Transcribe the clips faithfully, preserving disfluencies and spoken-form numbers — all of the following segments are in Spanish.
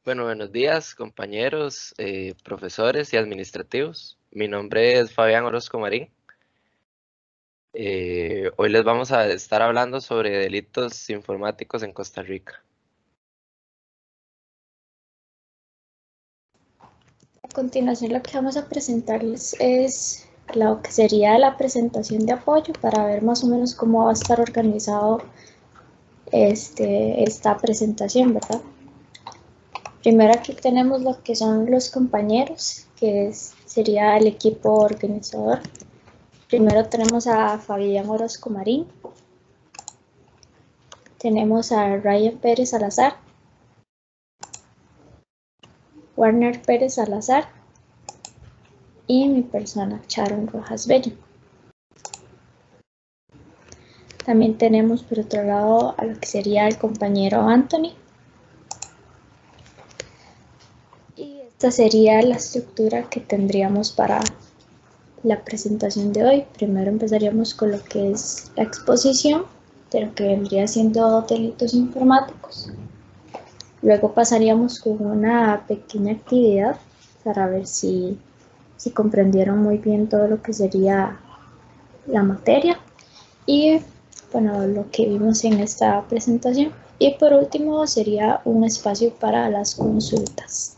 Bueno, buenos días, compañeros, eh, profesores y administrativos. Mi nombre es Fabián Orozco Marín. Eh, hoy les vamos a estar hablando sobre delitos informáticos en Costa Rica. A continuación, lo que vamos a presentarles es lo que sería la presentación de apoyo para ver más o menos cómo va a estar organizado este, esta presentación, ¿verdad? Primero aquí tenemos lo que son los compañeros, que es, sería el equipo organizador. Primero tenemos a Fabián Orozco Marín, tenemos a Ryan Pérez Salazar, Warner Pérez Salazar y mi persona, Sharon Rojas Bello. También tenemos por otro lado a lo que sería el compañero Anthony. Y esta sería la estructura que tendríamos para la presentación de hoy. Primero empezaríamos con lo que es la exposición de lo que vendría siendo delitos informáticos. Luego pasaríamos con una pequeña actividad para ver si, si comprendieron muy bien todo lo que sería la materia y bueno, lo que vimos en esta presentación. Y por último sería un espacio para las consultas.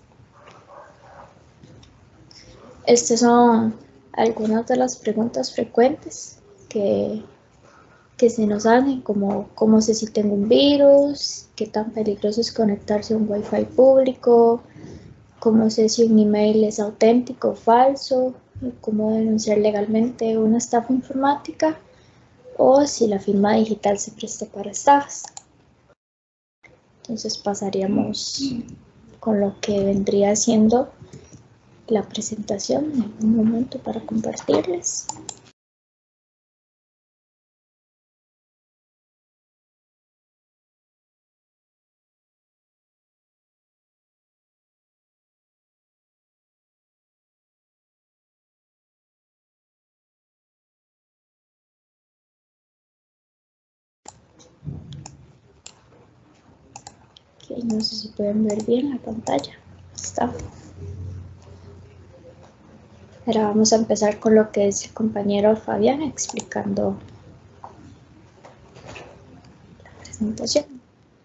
Estas son algunas de las preguntas frecuentes que, que se nos hacen, como cómo sé si tengo un virus, qué tan peligroso es conectarse a un Wi-Fi público, cómo sé si un email es auténtico o falso, cómo denunciar legalmente una estafa informática o si la firma digital se presta para estafas. Entonces pasaríamos con lo que vendría siendo la presentación en un momento para compartirles. Okay, no sé si pueden ver bien la pantalla. Está. Ahora vamos a empezar con lo que es el compañero Fabián explicando la presentación.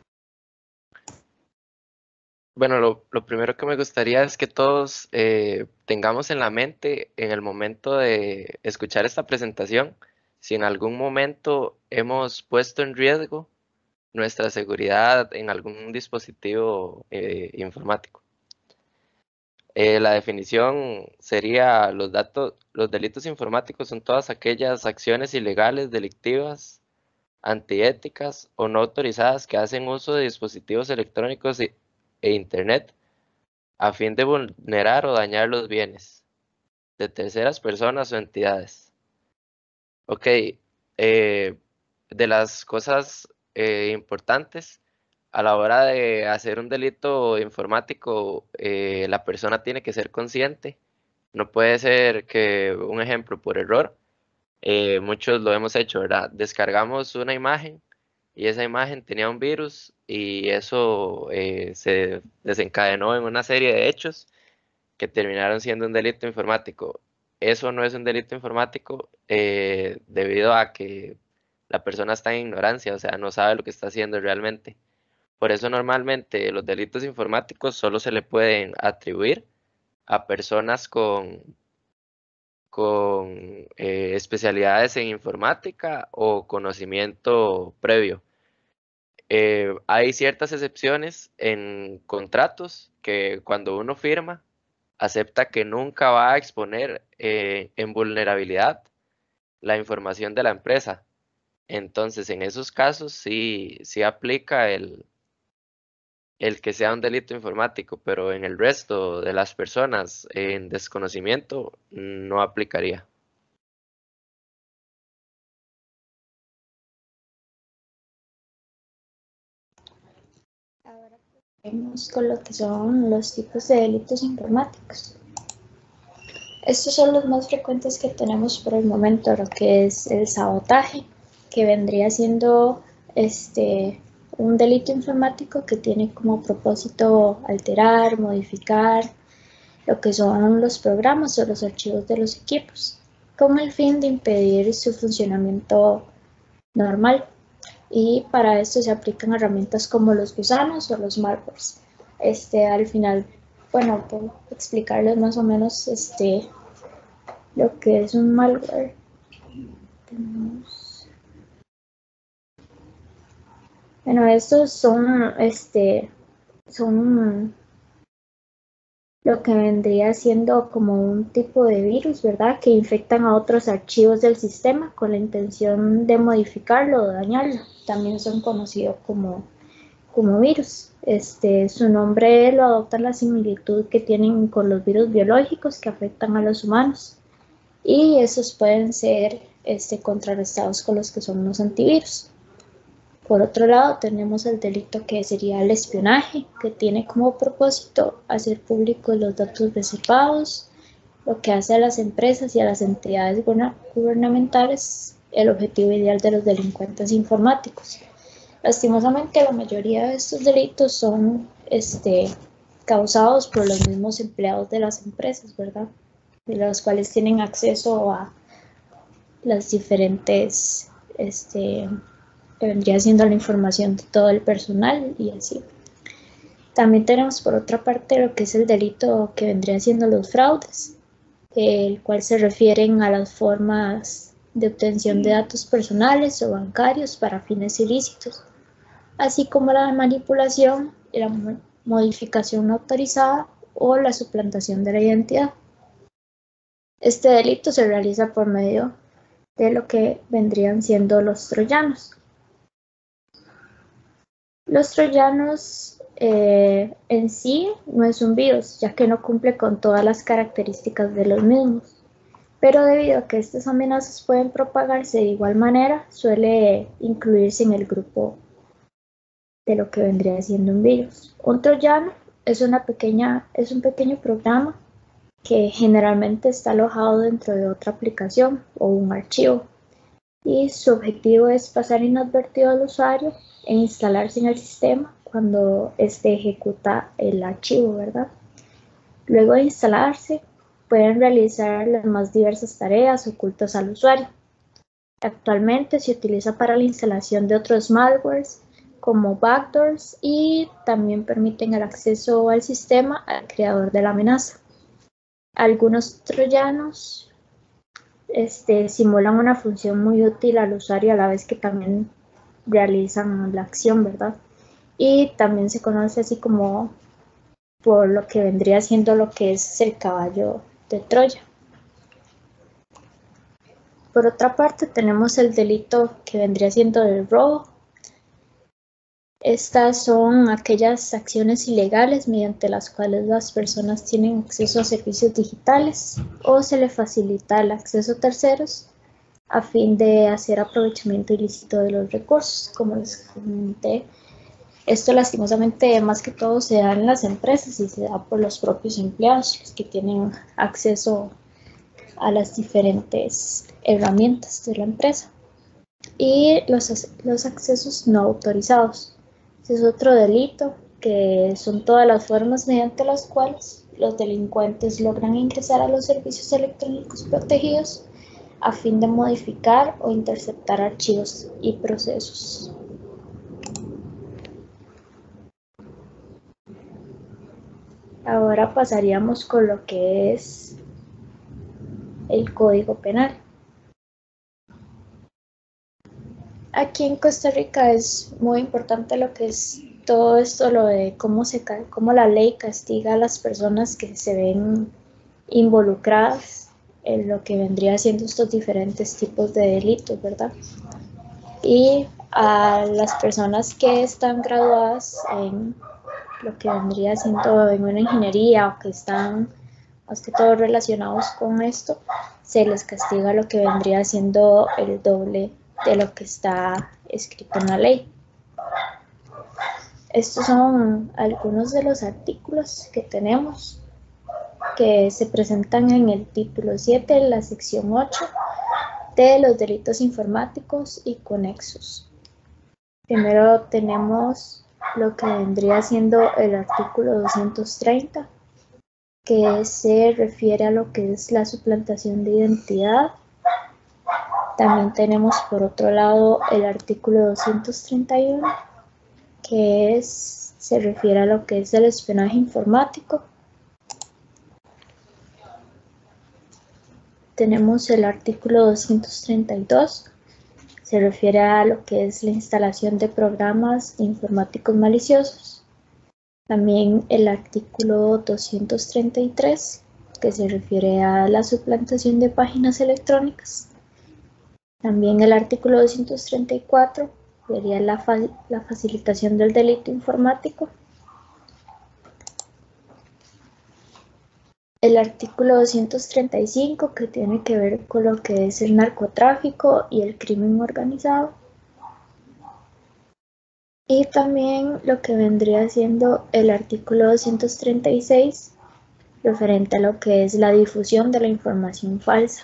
Bueno, lo, lo primero que me gustaría es que todos eh, tengamos en la mente en el momento de escuchar esta presentación, si en algún momento hemos puesto en riesgo nuestra seguridad en algún dispositivo eh, informático. Eh, la definición sería los datos, los delitos informáticos son todas aquellas acciones ilegales, delictivas, antiéticas o no autorizadas que hacen uso de dispositivos electrónicos e, e internet a fin de vulnerar o dañar los bienes de terceras personas o entidades. Ok, eh, de las cosas eh, importantes a la hora de hacer un delito informático, eh, la persona tiene que ser consciente. No puede ser que, un ejemplo, por error, eh, muchos lo hemos hecho, ¿verdad? Descargamos una imagen y esa imagen tenía un virus y eso eh, se desencadenó en una serie de hechos que terminaron siendo un delito informático. Eso no es un delito informático eh, debido a que la persona está en ignorancia, o sea, no sabe lo que está haciendo realmente. Por eso normalmente los delitos informáticos solo se le pueden atribuir a personas con, con eh, especialidades en informática o conocimiento previo. Eh, hay ciertas excepciones en contratos que cuando uno firma, acepta que nunca va a exponer eh, en vulnerabilidad la información de la empresa. Entonces, en esos casos sí, sí aplica el, el que sea un delito informático, pero en el resto de las personas en desconocimiento no aplicaría. Ahora vamos con lo que son los tipos de delitos informáticos. Estos son los más frecuentes que tenemos por el momento, lo que es el sabotaje, que vendría siendo este, un delito informático que tiene como propósito alterar, modificar lo que son los programas o los archivos de los equipos, con el fin de impedir su funcionamiento normal. Y para esto se aplican herramientas como los gusanos o los malwares. Este, al final, bueno, puedo explicarles más o menos este, lo que es un malware. Tenemos... Bueno, estos son, este, son lo que vendría siendo como un tipo de virus, ¿verdad? Que infectan a otros archivos del sistema con la intención de modificarlo o dañarlo. También son conocidos como, como virus. Este, su nombre lo adopta la similitud que tienen con los virus biológicos que afectan a los humanos. Y esos pueden ser este, contrarrestados con los que son los antivirus. Por otro lado, tenemos el delito que sería el espionaje, que tiene como propósito hacer públicos los datos reservados, lo que hace a las empresas y a las entidades gubernamentales el objetivo ideal de los delincuentes informáticos. Lastimosamente, la mayoría de estos delitos son este, causados por los mismos empleados de las empresas, ¿verdad? De los cuales tienen acceso a las diferentes... Este, que vendría siendo la información de todo el personal y así. También tenemos por otra parte lo que es el delito que vendría siendo los fraudes, el cual se refieren a las formas de obtención de datos personales o bancarios para fines ilícitos, así como la manipulación, la modificación no autorizada o la suplantación de la identidad. Este delito se realiza por medio de lo que vendrían siendo los troyanos. Los troyanos eh, en sí no es un virus, ya que no cumple con todas las características de los mismos, pero debido a que estas amenazas pueden propagarse de igual manera, suele incluirse en el grupo de lo que vendría siendo un virus. Un troyano es, una pequeña, es un pequeño programa que generalmente está alojado dentro de otra aplicación o un archivo, y su objetivo es pasar inadvertido al usuario e instalarse en el sistema cuando éste ejecuta el archivo, ¿verdad? Luego de instalarse, pueden realizar las más diversas tareas ocultas al usuario. Actualmente se utiliza para la instalación de otros malwares como backdoors y también permiten el acceso al sistema al creador de la amenaza. Algunos troyanos Este, simulan una función muy útil al usuario a la vez que también realizan la acción, ¿verdad? Y también se conoce así como por lo que vendría siendo lo que es el caballo de Troya. Por otra parte tenemos el delito que vendría siendo el robo. Estas son aquellas acciones ilegales mediante las cuales las personas tienen acceso a servicios digitales o se les facilita el acceso a terceros a fin de hacer aprovechamiento ilícito de los recursos. Como les comenté, esto lastimosamente más que todo se da en las empresas y se da por los propios empleados, los que tienen acceso a las diferentes herramientas de la empresa. Y los, los accesos no autorizados. Es otro delito, que son todas las formas mediante las cuales los delincuentes logran ingresar a los servicios electrónicos protegidos a fin de modificar o interceptar archivos y procesos. Ahora pasaríamos con lo que es el Código Penal. Aquí en Costa Rica es muy importante lo que es todo esto, lo de cómo, se, cómo la ley castiga a las personas que se ven involucradas en lo que vendría siendo estos diferentes tipos de delitos, ¿verdad? Y a las personas que están graduadas en lo que vendría siendo en una ingeniería o que están más que todo relacionados con esto, se les castiga lo que vendría siendo el doble de lo que está escrito en la ley. Estos son algunos de los artículos que tenemos que se presentan en el título siete, la sección ocho de los delitos informáticos y conexos. Primero tenemos lo que vendría siendo el artículo doscientos treinta, que se refiere a lo que es la suplantación de identidad. También tenemos por otro lado el artículo doscientos treinta y uno, que es, se refiere a lo que es el espionaje informático. Tenemos el artículo doscientos treinta y dos, se refiere a lo que es la instalación de programas informáticos maliciosos. También el artículo doscientos treinta y tres, que se refiere a la suplantación de páginas electrónicas. También el artículo doscientos treinta y cuatro sería la, fa la facilitación del delito informático. El artículo doscientos treinta y cinco, que tiene que ver con lo que es el narcotráfico y el crimen organizado. Y también lo que vendría siendo el artículo doscientos treinta y seis, referente a lo que es la difusión de la información falsa.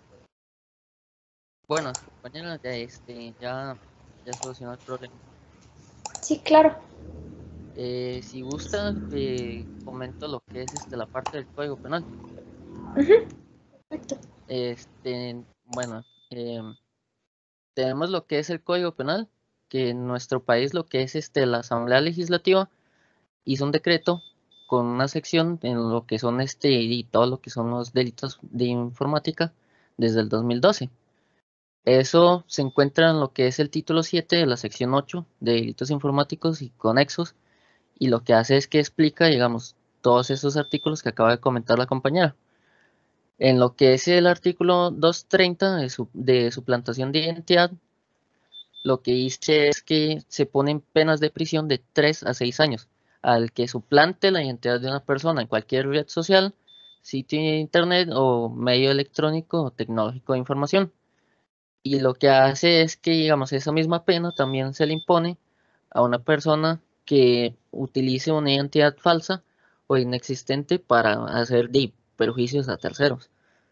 Bueno, compañeros, ya, este, ya, ya solucionó el problema. Sí, claro. Eh, si gusta, eh, comento lo que es este, la parte del Código Penal. Uh-huh. Perfecto. Este, bueno, eh, tenemos lo que es el Código Penal, que en nuestro país lo que es este, la Asamblea Legislativa hizo un decreto con una sección en lo que son este y todo lo que son los delitos de informática desde el dos mil doce. Eso se encuentra en lo que es el título siete de la sección ocho de delitos informáticos y conexos, y lo que hace es que explica, digamos, todos esos artículos que acaba de comentar la compañera. En lo que es el artículo doscientos treinta de, su, de suplantación de identidad, lo que dice es que se ponen penas de prisión de tres a seis años al que suplante la identidad de una persona en cualquier red social, sitio de internet o medio electrónico o tecnológico de información. Y lo que hace es que, digamos, esa misma pena también se le impone a una persona que utilice una identidad falsa o inexistente para hacer de perjuicios a terceros.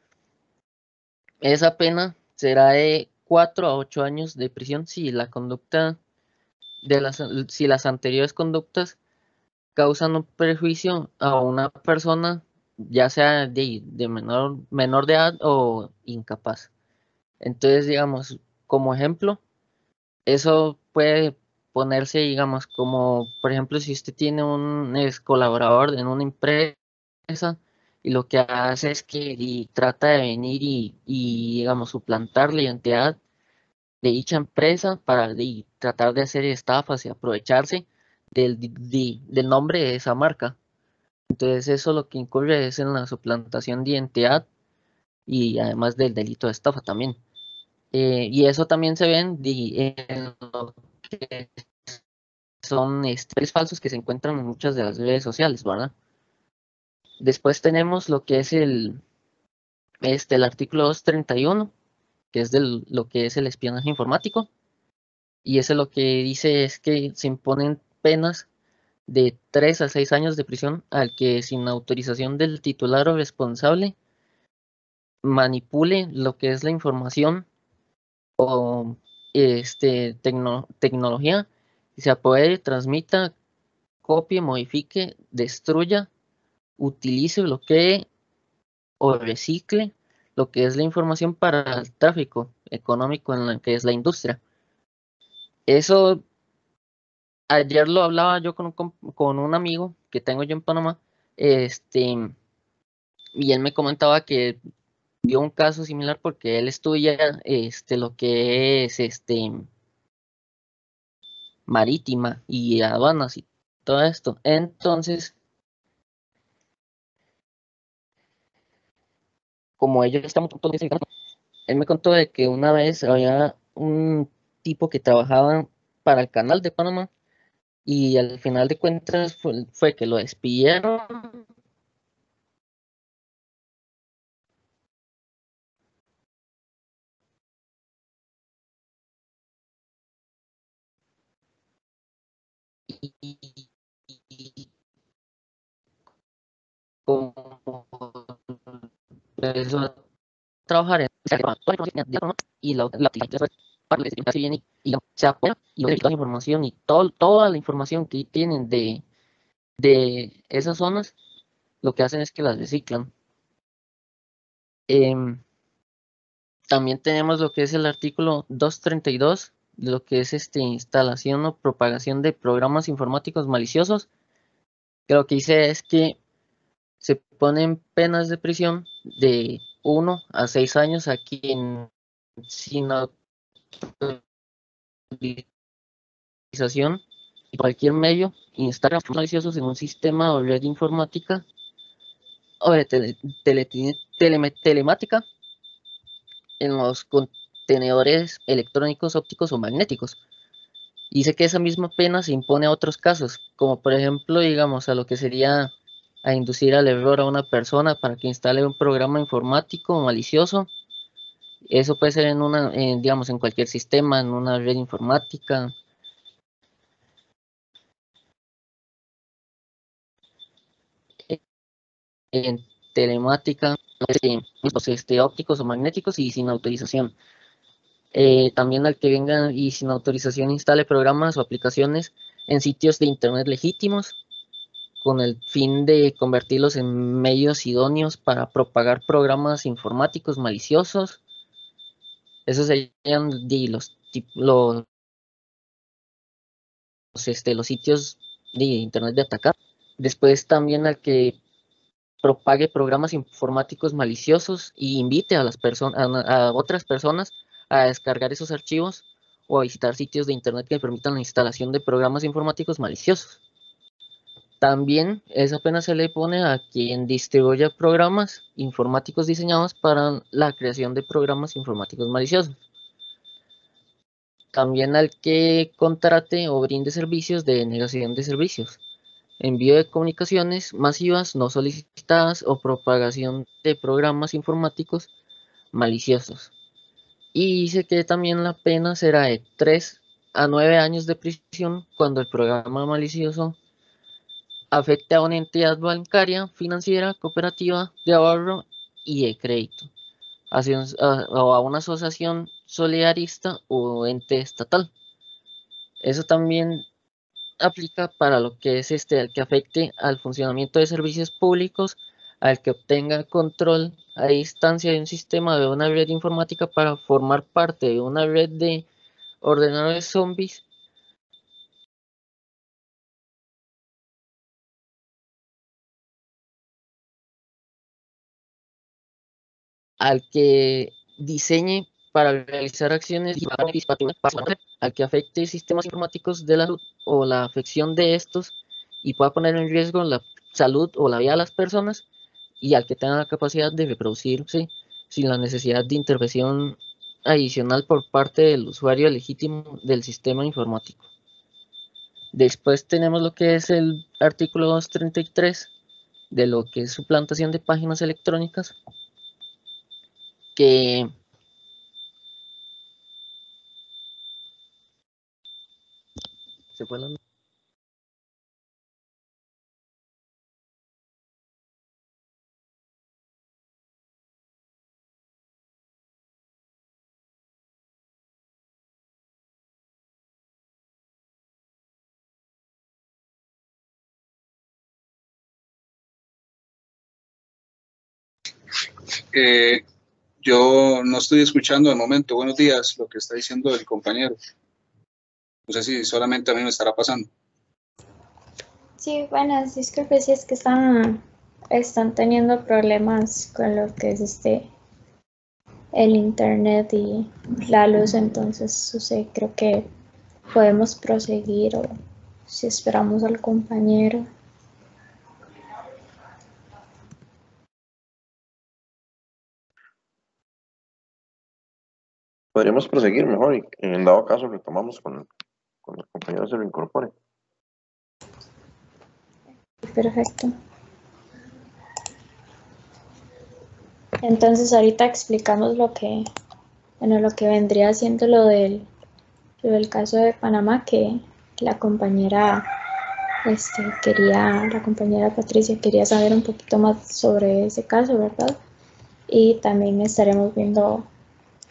Esa pena será de cuatro a ocho años de prisión si la conducta de las, si las anteriores conductas causan un perjuicio a una persona, ya sea de, de menor, menor de edad o incapaz. Entonces, digamos, como ejemplo, eso puede ponerse, digamos, como, por ejemplo, si usted tiene un ex colaborador en una empresa y lo que hace es que y trata de venir y, y, digamos, suplantar la identidad de dicha empresa para y, tratar de hacer estafas y aprovecharse del, de, del nombre de esa marca. Entonces, eso lo que incurre es en la suplantación de identidad y además del delito de estafa también. Eh, y eso también se ven de, en lo que son este, falsos que se encuentran en muchas de las redes sociales, ¿verdad? Después tenemos lo que es el, este, el artículo doscientos treinta y uno, que es de lo que es el espionaje informático, y ese lo que dice es que se imponen penas de tres a seis años de prisión al que sin autorización del titular o responsable manipule lo que es la información o este, tecno, tecnología, y se apodere, transmita, copie, modifique, destruya, utilice, bloquee o recicle lo que es la información para el tráfico económico en lo que es la industria. Eso ayer lo hablaba yo con un, con un amigo que tengo yo en Panamá, este, y él me comentaba que vio un caso similar porque él estudia este, lo que es este, marítima y aduanas y todo esto. Entonces, como ellos están muy mexicano, él me contó de que una vez había un tipo que trabajaba para el canal de Panamá y al final de cuentas fue, fue que lo despidieron y, y como empezó a trabajar en y la, la para verificar si viene y se apoya y verificar la información y todo, toda la información que tienen de, de esas zonas, lo que hacen es que las reciclan. Eh, también tenemos lo que es el artículo doscientos treinta y dos, de lo que es este, instalación o propagación de programas informáticos maliciosos, que lo que dice es que se ponen penas de prisión de uno a seis años a quien sin autorización y cualquier medio instala maliciosos en un sistema o red informática o de tele, tele, tele, telemática en los contenedores electrónicos, ópticos o magnéticos. Dice que esa misma pena se impone a otros casos, como por ejemplo, digamos, a lo que sería a inducir al error a una persona para que instale un programa informático malicioso. Eso puede ser en una, en, digamos, en cualquier sistema, en una red informática. En telemática, este, ópticos o magnéticos y sin autorización. Eh, también al que venga y sin autorización instale programas o aplicaciones en sitios de internet legítimos con el fin de convertirlos en medios idóneos para propagar programas informáticos maliciosos. Esos serían los, los, este, los sitios de internet de atacar. Después también al que propague programas informáticos maliciosos y invite a las personas, a, a otras personas a descargar esos archivos o a visitar sitios de internet que permitan la instalación de programas informáticos maliciosos. También esa pena se le pone a quien distribuya programas informáticos diseñados para la creación de programas informáticos maliciosos. También al que contrate o brinde servicios de negación de servicios, envío de comunicaciones masivas no solicitadas o propagación de programas informáticos maliciosos. Y dice que también la pena será de tres a nueve años de prisión cuando el programa malicioso afecte a una entidad bancaria, financiera, cooperativa, de ahorro y de crédito, o a una asociación solidarista o ente estatal. Eso también aplica para lo que es este, al que afecte al funcionamiento de servicios públicos, al que obtenga control a distancia de un sistema de una red informática para formar parte de una red de ordenadores zombies, al que diseñe para realizar acciones al que afecte sistemas informáticos de la salud o la afección de estos y pueda poner en riesgo la salud o la vida de las personas, y al que tenga la capacidad de reproducirse sin la necesidad de intervención adicional por parte del usuario legítimo del sistema informático. Después tenemos lo que es el artículo doscientos treinta y tres de lo que es suplantación de páginas electrónicas, que se fue la... Eh, yo no estoy escuchando de momento, buenos días, lo que está diciendo el compañero. No sé si solamente a mí me estará pasando. Sí, buenas, disculpe si es que están, están teniendo problemas con lo que es este el internet y la luz, entonces o sea, creo que podemos proseguir o si esperamos al compañero. Podríamos proseguir mejor y en dado caso retomamos con, con el compañero se lo incorpore. Perfecto. Entonces ahorita explicamos lo que, bueno, lo que vendría siendo lo del, lo del caso de Panamá, que la compañera este, quería, la compañera Patricia quería saber un poquito más sobre ese caso, ¿verdad? Y también estaremos viendo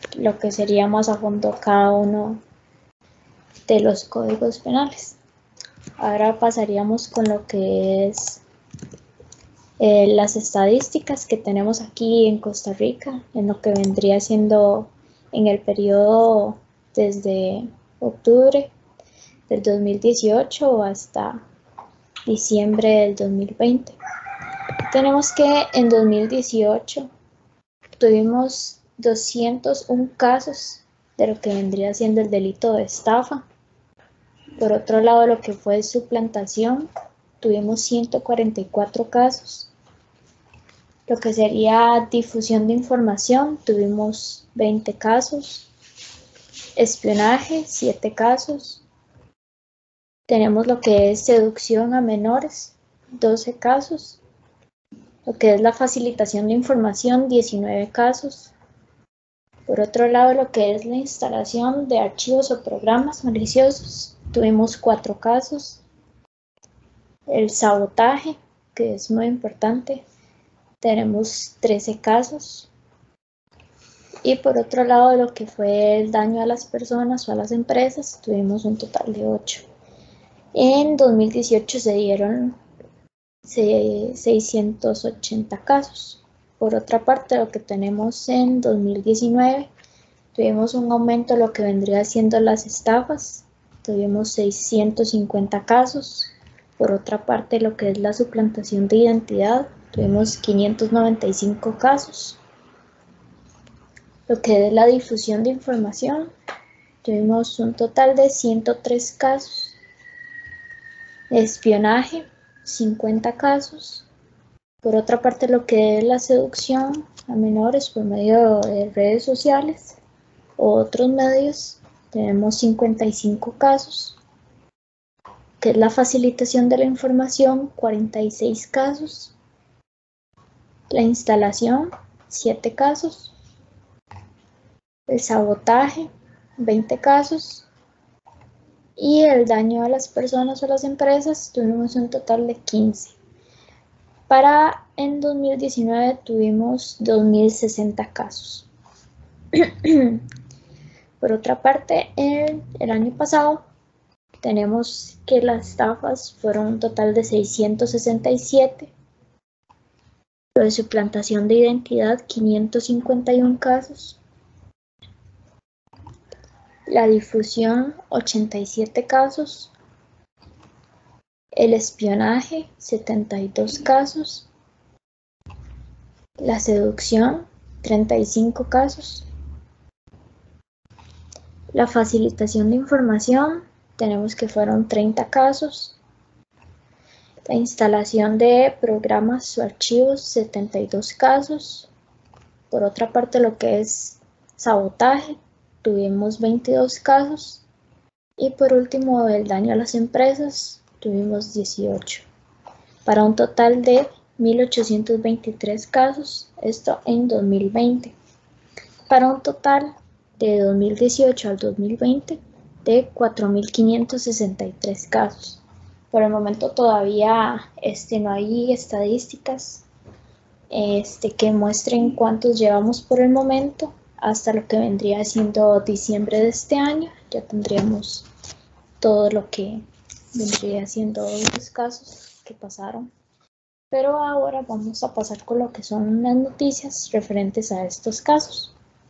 lo que sería más a fondo cada uno de los códigos penales. Ahora pasaríamos con lo que es eh, las estadísticas que tenemos aquí en Costa Rica, en lo que vendría siendo en el periodo desde octubre del dos mil dieciocho hasta diciembre del dos mil veinte. Tenemos que en dos mil dieciocho tuvimos doscientos uno casos de lo que vendría siendo el delito de estafa. Por otro lado, lo que fue suplantación, tuvimos ciento cuarenta y cuatro casos. Lo que sería difusión de información, tuvimos veinte casos. Espionaje, siete casos. Tenemos lo que es seducción a menores, doce casos. Lo que es la facilitación de información, diecinueve casos. Por otro lado, lo que es la instalación de archivos o programas maliciosos, tuvimos cuatro casos. El sabotaje, que es muy importante, tenemos trece casos. Y por otro lado, lo que fue el daño a las personas o a las empresas, tuvimos un total de ocho. En dos mil dieciocho se dieron seiscientos ochenta casos. Por otra parte, lo que tenemos en dos mil diecinueve, tuvimos un aumento de lo que vendría siendo las estafas, tuvimos seiscientos cincuenta casos. Por otra parte, lo que es la suplantación de identidad, tuvimos quinientos noventa y cinco casos. Lo que es la difusión de información, tuvimos un total de ciento tres casos. Espionaje, cincuenta casos. Por otra parte, lo que es la seducción a menores por medio de redes sociales o otros medios, tenemos cincuenta y cinco casos. Que es la facilitación de la información, cuarenta y seis casos. La instalación, siete casos. El sabotaje, veinte casos. Y el daño a las personas o las empresas, tuvimos un total de quince. Para en dos mil diecinueve tuvimos dos mil sesenta casos. Por otra parte, el, el año pasado tenemos que las estafas fueron un total de seiscientos sesenta y siete. Lo de suplantación de identidad, quinientos cincuenta y uno casos. La difusión, ochenta y siete casos. El espionaje, setenta y dos casos. La seducción, treinta y cinco casos. La facilitación de información, tenemos que fueron treinta casos. La instalación de programas o archivos, setenta y dos casos. Por otra parte, lo que es sabotaje, tuvimos veintidós casos. Y por último, el daño a las empresas, tuvimos dieciocho. Para un total de mil ochocientos veintitrés casos, esto en dos mil veinte. Para un total de dos mil dieciocho al dos mil veinte de cuatro mil quinientos sesenta y tres casos. Por el momento todavía este, no hay estadísticas este, que muestren cuántos llevamos por el momento. Hasta lo que vendría siendo diciembre de este año, ya tendríamos todo lo que vendría siendo los casos que pasaron. Pero ahora vamos a pasar con lo que son las noticias referentes a estos casos.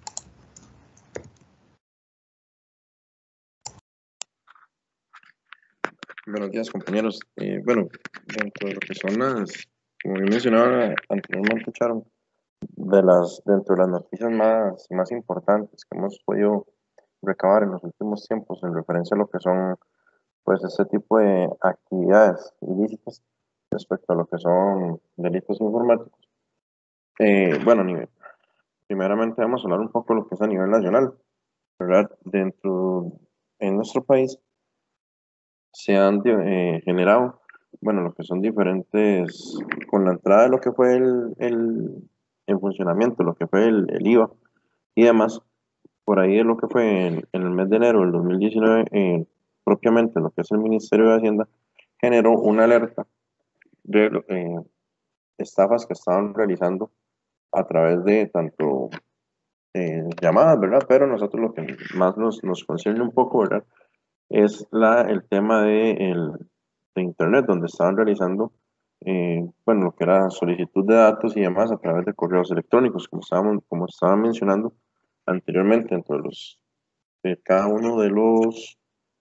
Buenos días, compañeros. Eh, bueno, dentro de lo que son las, como bien mencionaba anteriormente, Sharon, de las, dentro de las noticias más, más importantes que hemos podido recabar en los últimos tiempos en referencia a lo que son, pues, este tipo de actividades ilícitas respecto a lo que son delitos informáticos. Eh, bueno, a nivel, primeramente vamos a hablar un poco de lo que es a nivel nacional, ¿verdad? Dentro, en nuestro país, se han eh, generado, bueno, lo que son diferentes, con la entrada de lo que fue el, el en funcionamiento, lo que fue el, el I V A y demás, por ahí de lo que fue en, en el mes de enero del dos mil diecinueve, eh, propiamente lo que es el Ministerio de Hacienda, generó una alerta de eh, estafas que estaban realizando a través de tanto eh, llamadas, ¿verdad? Pero nosotros lo que más nos, nos concierne un poco, ¿verdad? Es la, el tema de, el, de Internet, donde estaban realizando, eh, bueno, lo que era solicitud de datos y demás a través de correos electrónicos, como estábamos, como estaba mencionando anteriormente, entre los, de cada uno de los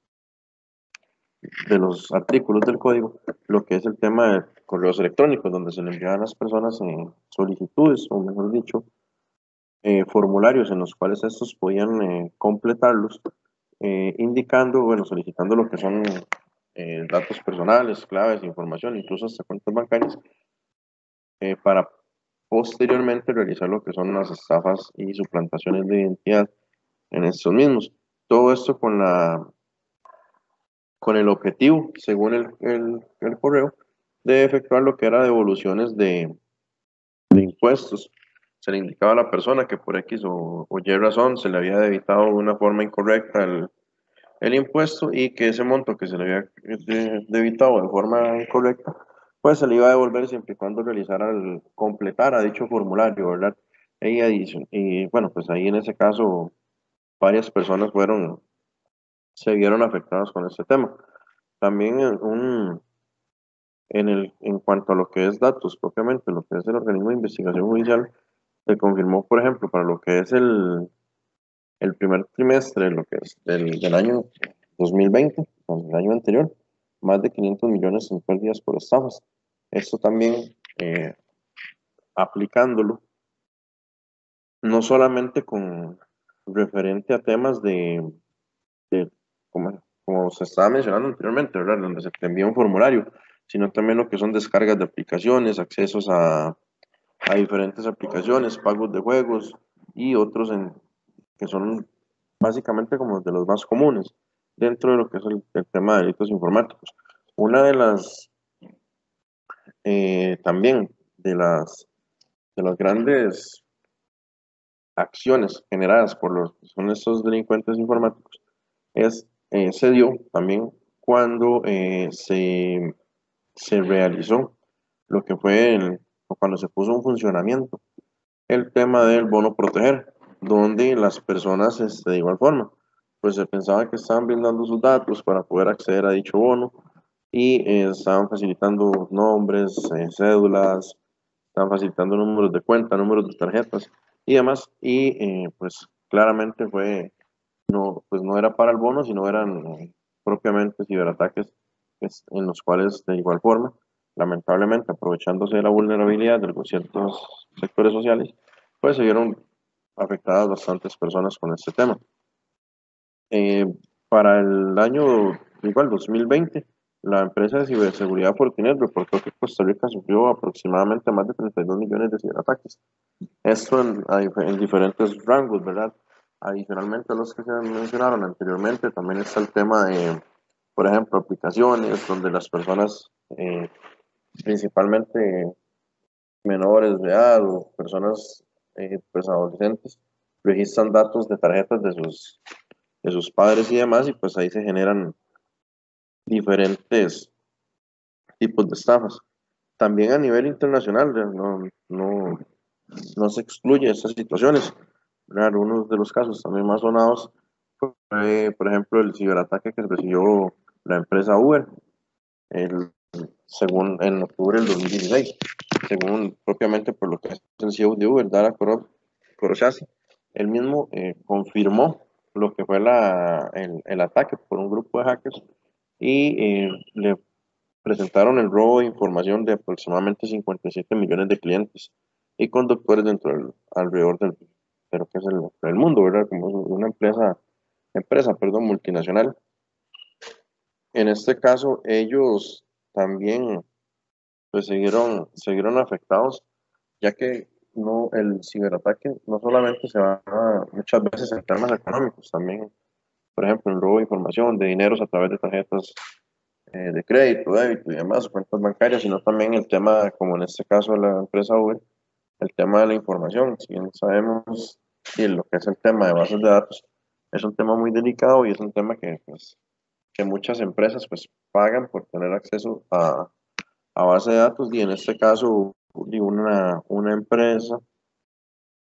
de los artículos del código, lo que es el tema de correos electrónicos, donde se le envían a las personas eh, solicitudes, o mejor dicho, eh, formularios en los cuales estos podían eh, completarlos, eh, indicando, bueno, solicitando lo que son eh, datos personales, claves, información, incluso hasta cuentas bancarias, eh, para posteriormente realizar lo que son las estafas y suplantaciones de identidad en estos mismos. Todo esto con la con el objetivo, según el, el, el correo, de efectuar lo que era devoluciones de, de impuestos. Se le indicaba a la persona que por X o, o Y razón se le había debitado de una forma incorrecta el, el impuesto y que ese monto que se le había de- debitado de forma incorrecta, pues se le iba a devolver siempre y cuando realizara el, completara dicho formulario, ¿verdad? Y, adicion- y bueno, pues ahí en ese caso varias personas fueron, se vieron afectadas con este tema. También en, un, en, el, en cuanto a lo que es datos propiamente, lo que es el organismo de investigación judicial, se confirmó, por ejemplo, para lo que es el, el primer trimestre, lo que es del, del año dos mil veinte, con el año anterior, más de quinientos millones en pérdidas por estafas. Esto también eh, aplicándolo, no solamente con referente a temas de, de como, como se estaba mencionando anteriormente, ¿verdad? Donde se te envía un formulario, sino también lo que son descargas de aplicaciones, accesos a, a diferentes aplicaciones, pagos de juegos y otros en, que son básicamente como de los más comunes dentro de lo que es el, el tema de delitos informáticos. Una de las, eh, también de las, de las grandes acciones generadas por los que son estos delincuentes informáticos es, eh, se dio también cuando eh, se, se realizó lo que fue el, o cuando se puso en funcionamiento el tema del bono proteger, donde las personas, este, de igual forma, pues se pensaba que estaban brindando sus datos para poder acceder a dicho bono y eh, estaban facilitando nombres, eh, cédulas, estaban facilitando números de cuenta, números de tarjetas y demás, y eh, pues claramente fue, no, pues no era para el bono, sino eran eh, propiamente ciberataques pues, en los cuales de igual forma, lamentablemente aprovechándose de la vulnerabilidad de los ciertos sectores sociales, pues se vieron afectadas bastantes personas con este tema. Eh, para el año igual dos mil veinte, la empresa de ciberseguridad Fortinet reportó que Costa Rica sufrió aproximadamente más de treinta y dos millones de ciberataques. Esto en, en diferentes rangos, ¿verdad? Adicionalmente a los que se mencionaron anteriormente, también está el tema de, por ejemplo, aplicaciones donde las personas, eh, principalmente menores de edad o personas eh, pues adolescentes, registran datos de tarjetas de sus, de sus padres y demás, y pues ahí se generan diferentes tipos de estafas. También a nivel internacional, no, no, no se excluye estas situaciones. ¿Verdad? Uno de los casos también más sonados fue, por ejemplo, el ciberataque que recibió la empresa Uber el, según, en octubre del dos mil dieciséis, según propiamente por lo que es el C E O de Uber, Dara Khosrowshahi. Él mismo eh, confirmó lo que fue la, el, el ataque por un grupo de hackers y eh, le presentaron el robo de información de aproximadamente cincuenta y siete millones de clientes y conductores dentro del, alrededor del, de lo que es el, el mundo, ¿verdad? Como una empresa, empresa, perdón, multinacional. En este caso, ellos también pues siguieron, siguieron afectados, ya que no, el ciberataque no solamente se va a, muchas veces en temas económicos, también, por ejemplo, el robo de información, de dineros a través de tarjetas eh, de crédito, débito y demás, cuentas bancarias, sino también el tema, como en este caso de la empresa Uber, el tema de la información. Si bien sabemos que lo que es el tema de bases de datos es un tema muy delicado y es un tema que, pues, que muchas empresas pues, pagan por tener acceso a, a base de datos y en este caso de una, una empresa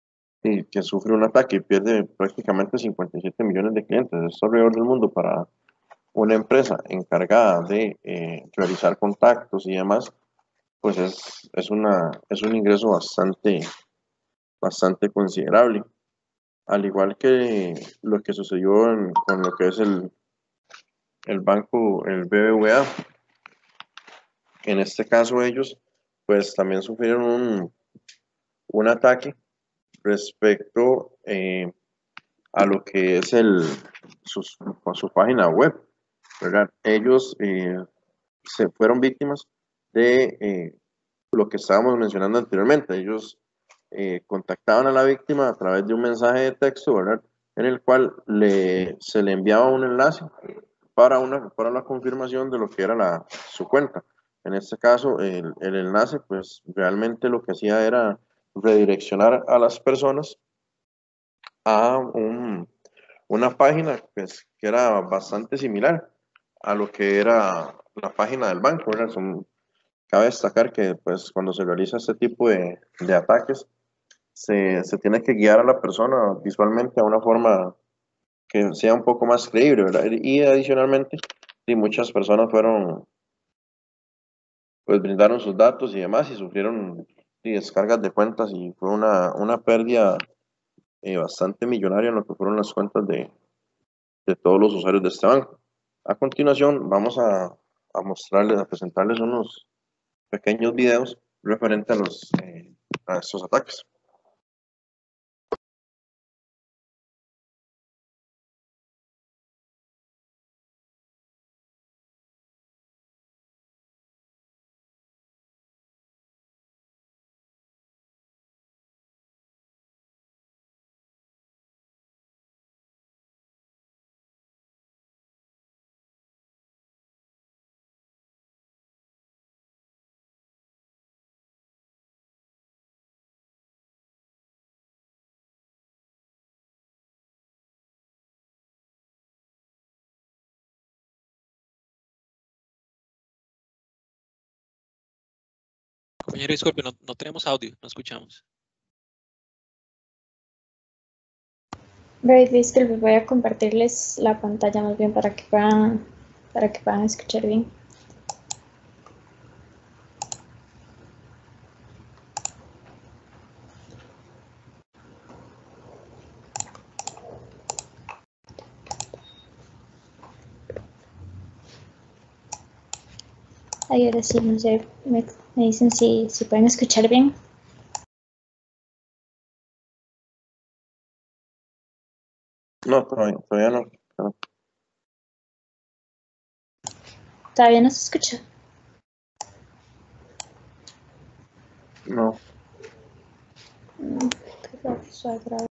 y que sufre un ataque y pierde prácticamente cincuenta y siete millones de clientes. Esto alrededor del mundo para una empresa encargada de eh, realizar contactos y demás, pues es, es, una, es un ingreso bastante, bastante considerable. Al igual que lo que sucedió en- con lo que es el, el banco, el B B V A. En este caso ellos, pues también sufrieron un, un ataque respecto eh, a lo que es el, su, su página web, ¿verdad? Ellos eh, se fueron víctimas de eh, lo que estábamos mencionando anteriormente. Ellos eh, contactaban a la víctima a través de un mensaje de texto, ¿verdad? En el cual le, se le enviaba un enlace para, una, para la confirmación de lo que era la, su cuenta. En este caso, el, el enlace, pues realmente lo que hacía era redireccionar a las personas a un, una página pues, que era bastante similar a lo que era la página del banco, ¿verdad? Son, cabe destacar que pues, cuando se realiza este tipo de, de ataques, se, se tiene que guiar a la persona visualmente a una forma que sea un poco más creíble, ¿verdad? Y adicionalmente, sí, muchas personas fueron, pues brindaron sus datos y demás y sufrieron sí, descargas de cuentas y fue una, una pérdida eh, bastante millonaria en lo que fueron las cuentas de, de todos los usuarios de este banco. A continuación, vamos a, a mostrarles, a presentarles unos pequeños videos referentes a, los, eh, a estos ataques. Compañero, disculpe, no, no tenemos audio, no escuchamos. Very disculpe, voy a compartirles la pantalla más bien para que puedan, para que puedan escuchar bien. Ahí ahora sí, no sé, me, me dicen si, si pueden escuchar bien. No, todavía, todavía no. no. ¿Todavía no se escucha? No. Mm, vamos a grabar.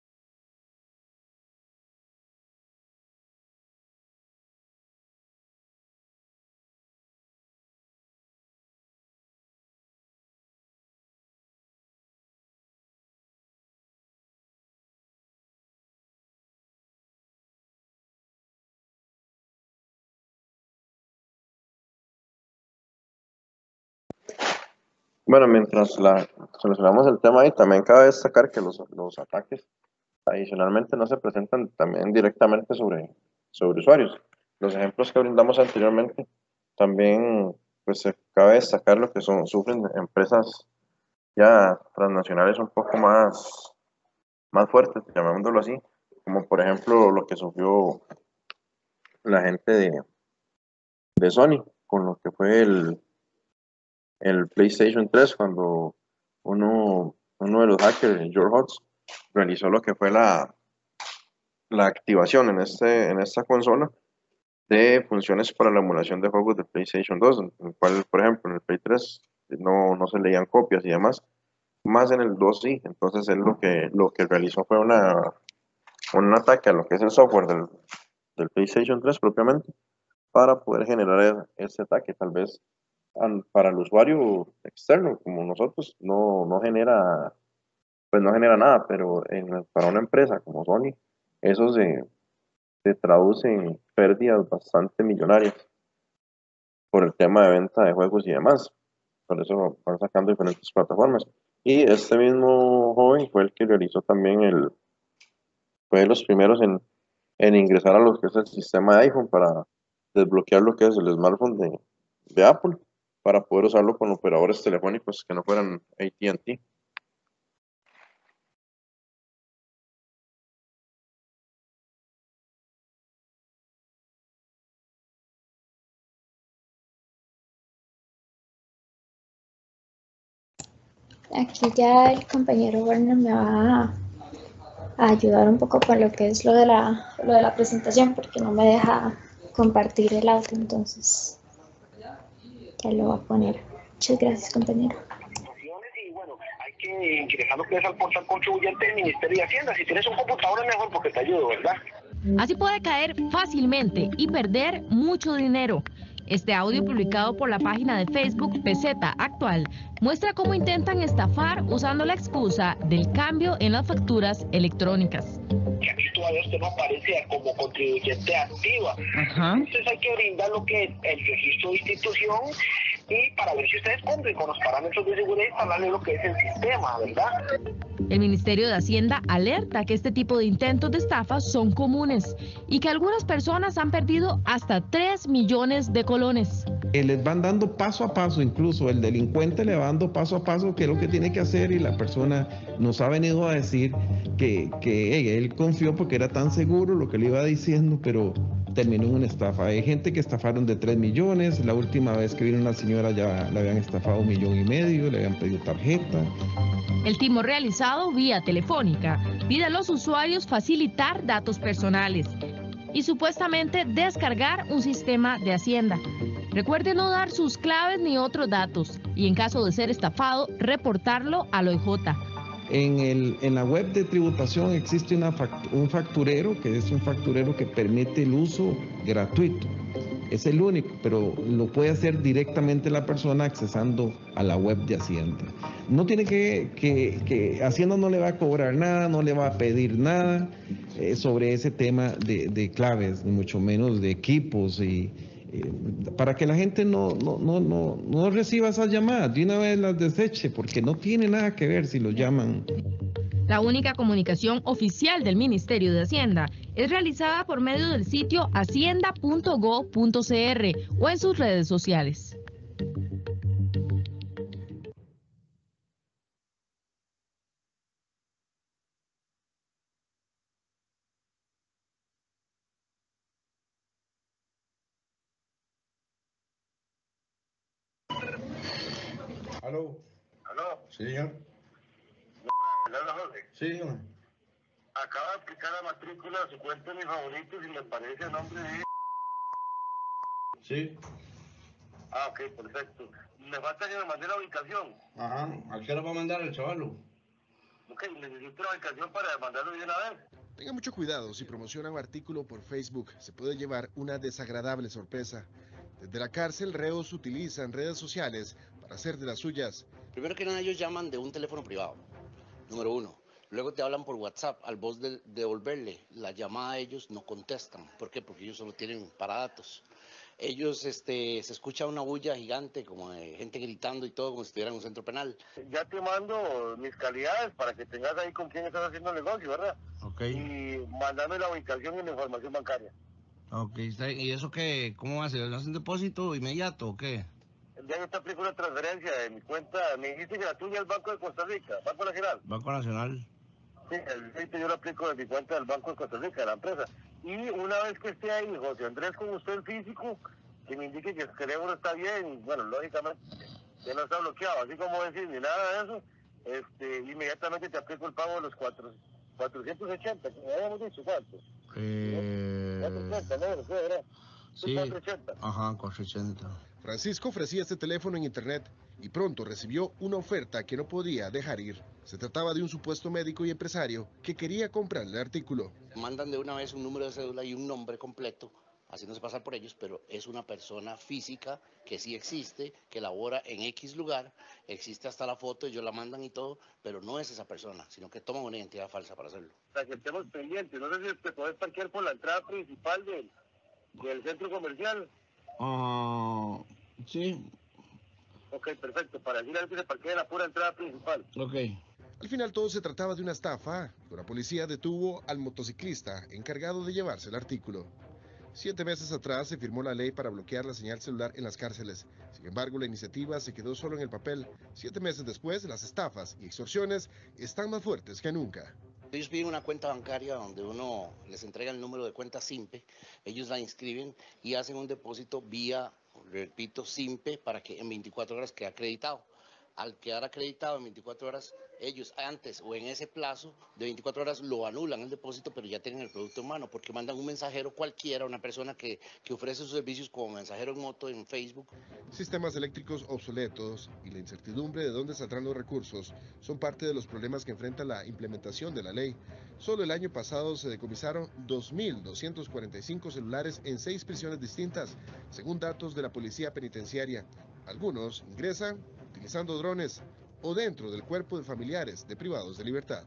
Bueno, mientras la, solucionamos el tema ahí, también cabe destacar que los, los ataques adicionalmente no se presentan también directamente sobre, sobre usuarios. Los ejemplos que brindamos anteriormente también pues se cabe destacar lo que son, sufren empresas ya transnacionales un poco más, más fuertes, llamémoslo así, como por ejemplo lo que sufrió la gente de, de Sony con lo que fue el, el PlayStation tres cuando uno, uno de los hackers, George Hotz, realizó lo que fue la, la activación en, este, en esta consola de funciones para la emulación de juegos de PlayStation dos, en el cual, por ejemplo, en el Play tres no, no se leían copias y demás, más en el dos sí, entonces él lo que, lo que realizó fue una, un ataque a lo que es el software del, del PlayStation tres propiamente, para poder generar ese ataque, tal vez al- para el usuario externo, como nosotros, no, no genera, pues no genera nada, pero en- para una empresa como Sony, eso se, se traduce en pérdidas bastante millonarias por el tema de venta de juegos y demás. Por eso van sacando diferentes plataformas. Y este mismo joven fue el que realizó también el, fue de los primeros en, en ingresar a lo que es el sistema de iPhone para desbloquear lo que es el smartphone de, de Apple, para poder usarlo con operadores telefónicos que no fueran A T and T. Aquí ya el compañero Werner me va a, a ayudar un poco con lo que es lo de la, lo de la presentación, porque no me deja compartir el audio, entonces ya lo voy a poner. Muchas gracias, compañero. Y bueno, hay que ingresar lo que es al portal contribuyente del Ministerio de Hacienda. Si tienes un computador es mejor porque te ayudo, ¿verdad? Así puede caer fácilmente y perder mucho dinero. Este audio publicado por la página de Facebook Peseta Actual muestra cómo intentan estafar usando la excusa del cambio en las facturas electrónicas. Que aquí todavía usted no aparece como contribuyente activa. Ajá. Entonces hay que brindar lo que es el registro de institución y para ver si ustedes cumplen con los parámetros de seguridad y instalarle lo que es el sistema, ¿verdad? El Ministerio de Hacienda alerta que este tipo de intentos de estafa son comunes y que algunas personas han perdido hasta tres millones de colones. Eh, les van dando paso a paso, incluso el delincuente le va dando paso a paso qué es lo que tiene que hacer, y la persona nos ha venido a decir que, que hey, él confió porque era tan seguro lo que le iba diciendo, pero terminó en una estafa. Hay gente que estafaron de tres millones, la última vez que vino una señora ya le habían estafado un millón y medio, le habían pedido tarjeta. El timo realizado vía telefónica pide a los usuarios facilitar datos personales y supuestamente descargar un sistema de Hacienda. Recuerde no dar sus claves ni otros datos y en caso de ser estafado, reportarlo al O I J. En, el, en la web de tributación existe una fact, un facturero, que es un facturero que permite el uso gratuito. Es el único, pero lo puede hacer directamente la persona accesando a la web de Hacienda. No tiene que, que, que Hacienda no le va a cobrar nada, no le va a pedir nada eh, sobre ese tema de, de claves, ni mucho menos de equipos, y eh, para que la gente no, no, no, no, no reciba esas llamadas, de una vez las deseche, porque no tiene nada que ver si lo llaman. La única comunicación oficial del Ministerio de Hacienda es realizada por medio del sitio hacienda punto gob punto c r o en sus redes sociales. ¿Aló? ¿Aló? Sí, señor. ¿Le habla Jorge? Sí, dígame. Acaba de aplicar la matrícula de su cuenta de mis favoritos y me parece el nombre de... Sí. Ah, ok, perfecto. Me falta que me mande la ubicación. Ajá. ¿A qué hora va a mandar el chavalo? Ok, necesito la ubicación para mandarlo de una vez. Tenga mucho cuidado, si promociona un artículo por Facebook, se puede llevar una desagradable sorpresa. Desde la cárcel, reos utilizan redes sociales para hacer de las suyas. Primero que nada, ellos llaman de un teléfono privado, número uno. Luego te hablan por WhatsApp, al vos de devolverle la llamada a ellos no contestan. ¿Por qué? Porque ellos solo tienen para datos. Ellos, este, se escucha una bulla gigante, como de gente gritando y todo, como si estuviera en un centro penal. Ya te mando mis calidades para que tengas ahí con quién estás haciendo el negocio, ¿verdad? Ok. Y mandame la ubicación y la información bancaria. Ok, está, ¿y eso qué? ¿Cómo va a ser? ¿Le hacen depósito inmediato o qué? Ya yo te aplico una transferencia de mi cuenta. Me dijiste que la tuya es el Banco de Costa Rica, Banco Nacional. Banco Nacional. Sí, el crédito yo lo aplico de mi cuenta del Banco de Costa Rica, de la empresa. Y una vez que esté ahí, José Andrés, con usted el físico, que me indique que el cerebro está bien, bueno, lógicamente, que no está bloqueado, así como decir, ni nada de eso, este, inmediatamente te aplico el pago de los cuatro, cuatrocientos ochenta, que me habíamos dicho, ¿cuánto? Eh... cuatrocientos ochenta, ¿no? ¿Sí, verdad? Sí. cuatrocientos ochenta. Ajá, cuatrocientos ochenta. Francisco ofrecía este teléfono en internet y pronto recibió una oferta que no podía dejar ir. Se trataba de un supuesto médico y empresario que quería comprar el artículo. Mandan de una vez un número de cédula y un nombre completo, haciéndose pasar por ellos, pero es una persona física que sí existe, que labora en X lugar, existe hasta la foto, ellos la mandan y todo, pero no es esa persona, sino que toman una identidad falsa para hacerlo. Para que estemos pendientes, no sé si te podés parquear por la entrada principal del, del centro comercial. Ah, sí. Ok, perfecto, para decirle al que se parquee en la pura entrada principal. Ok. Al final todo se trataba de una estafa, pero la policía detuvo al motociclista encargado de llevarse el artículo. Siete meses atrás se firmó la ley para bloquear la señal celular en las cárceles. Sin embargo, la iniciativa se quedó solo en el papel. Siete meses después, las estafas y extorsiones están más fuertes que nunca. Ellos piden una cuenta bancaria donde uno les entrega el número de cuenta SIMPE, ellos la inscriben y hacen un depósito vía, repito, SIMPE para que en veinticuatro horas quede acreditado. Al quedar acreditado en veinticuatro horas, ellos antes o en ese plazo de veinticuatro horas lo anulan el depósito, pero ya tienen el producto en mano, porque mandan un mensajero cualquiera, una persona que, que ofrece sus servicios como mensajero en moto en Facebook. Sistemas eléctricos obsoletos y la incertidumbre de dónde saldrán los recursos son parte de los problemas que enfrenta la implementación de la ley. Solo el año pasado se decomisaron dos mil doscientos cuarenta y cinco celulares en seis prisiones distintas, según datos de la Policía Penitenciaria. Algunos ingresan utilizando drones o dentro del cuerpo de familiares de privados de libertad.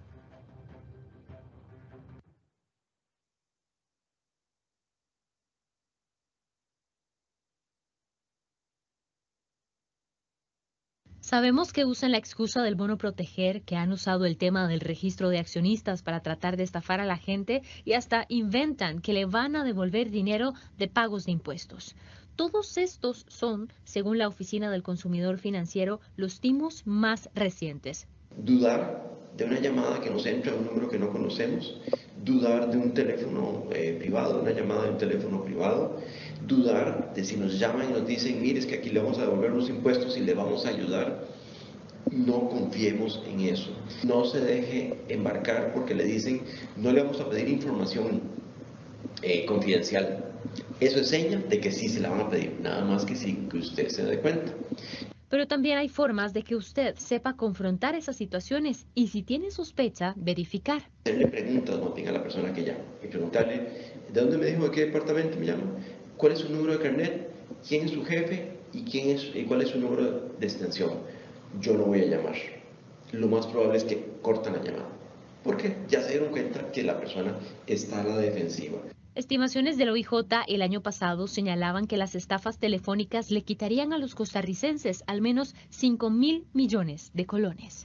Sabemos que usan la excusa del bono proteger, que han usado el tema del registro de accionistas para tratar de estafar a la gente y hasta inventan que le van a devolver dinero de pagos de impuestos. Todos estos son, según la Oficina del Consumidor Financiero, los timos más recientes. Dudar de una llamada que nos entra a un número que no conocemos, dudar de un teléfono eh, privado, una llamada de un teléfono privado, dudar de si nos llaman y nos dicen, mire, es que aquí le vamos a devolver los impuestos y le vamos a ayudar. No confiemos en eso. No se deje embarcar porque le dicen, no le vamos a pedir información eh, confidencial. Eso es seña de que sí se la van a pedir, nada más que sí que usted se dé cuenta. Pero también hay formas de que usted sepa confrontar esas situaciones y si tiene sospecha, verificar. Hacerle preguntas más bien a la persona que llama y preguntarle, ¿de dónde me dijo, de qué departamento me llama? ¿Cuál es su número de carnet? ¿Quién es su jefe? ¿Y quién es, y cuál es su número de extensión? Yo no voy a llamar. Lo más probable es que cortan la llamada. Porque ya se dieron cuenta que la persona está a la defensiva. Estimaciones del O I J el año pasado señalaban que las estafas telefónicas le quitarían a los costarricenses al menos cinco mil millones de colones.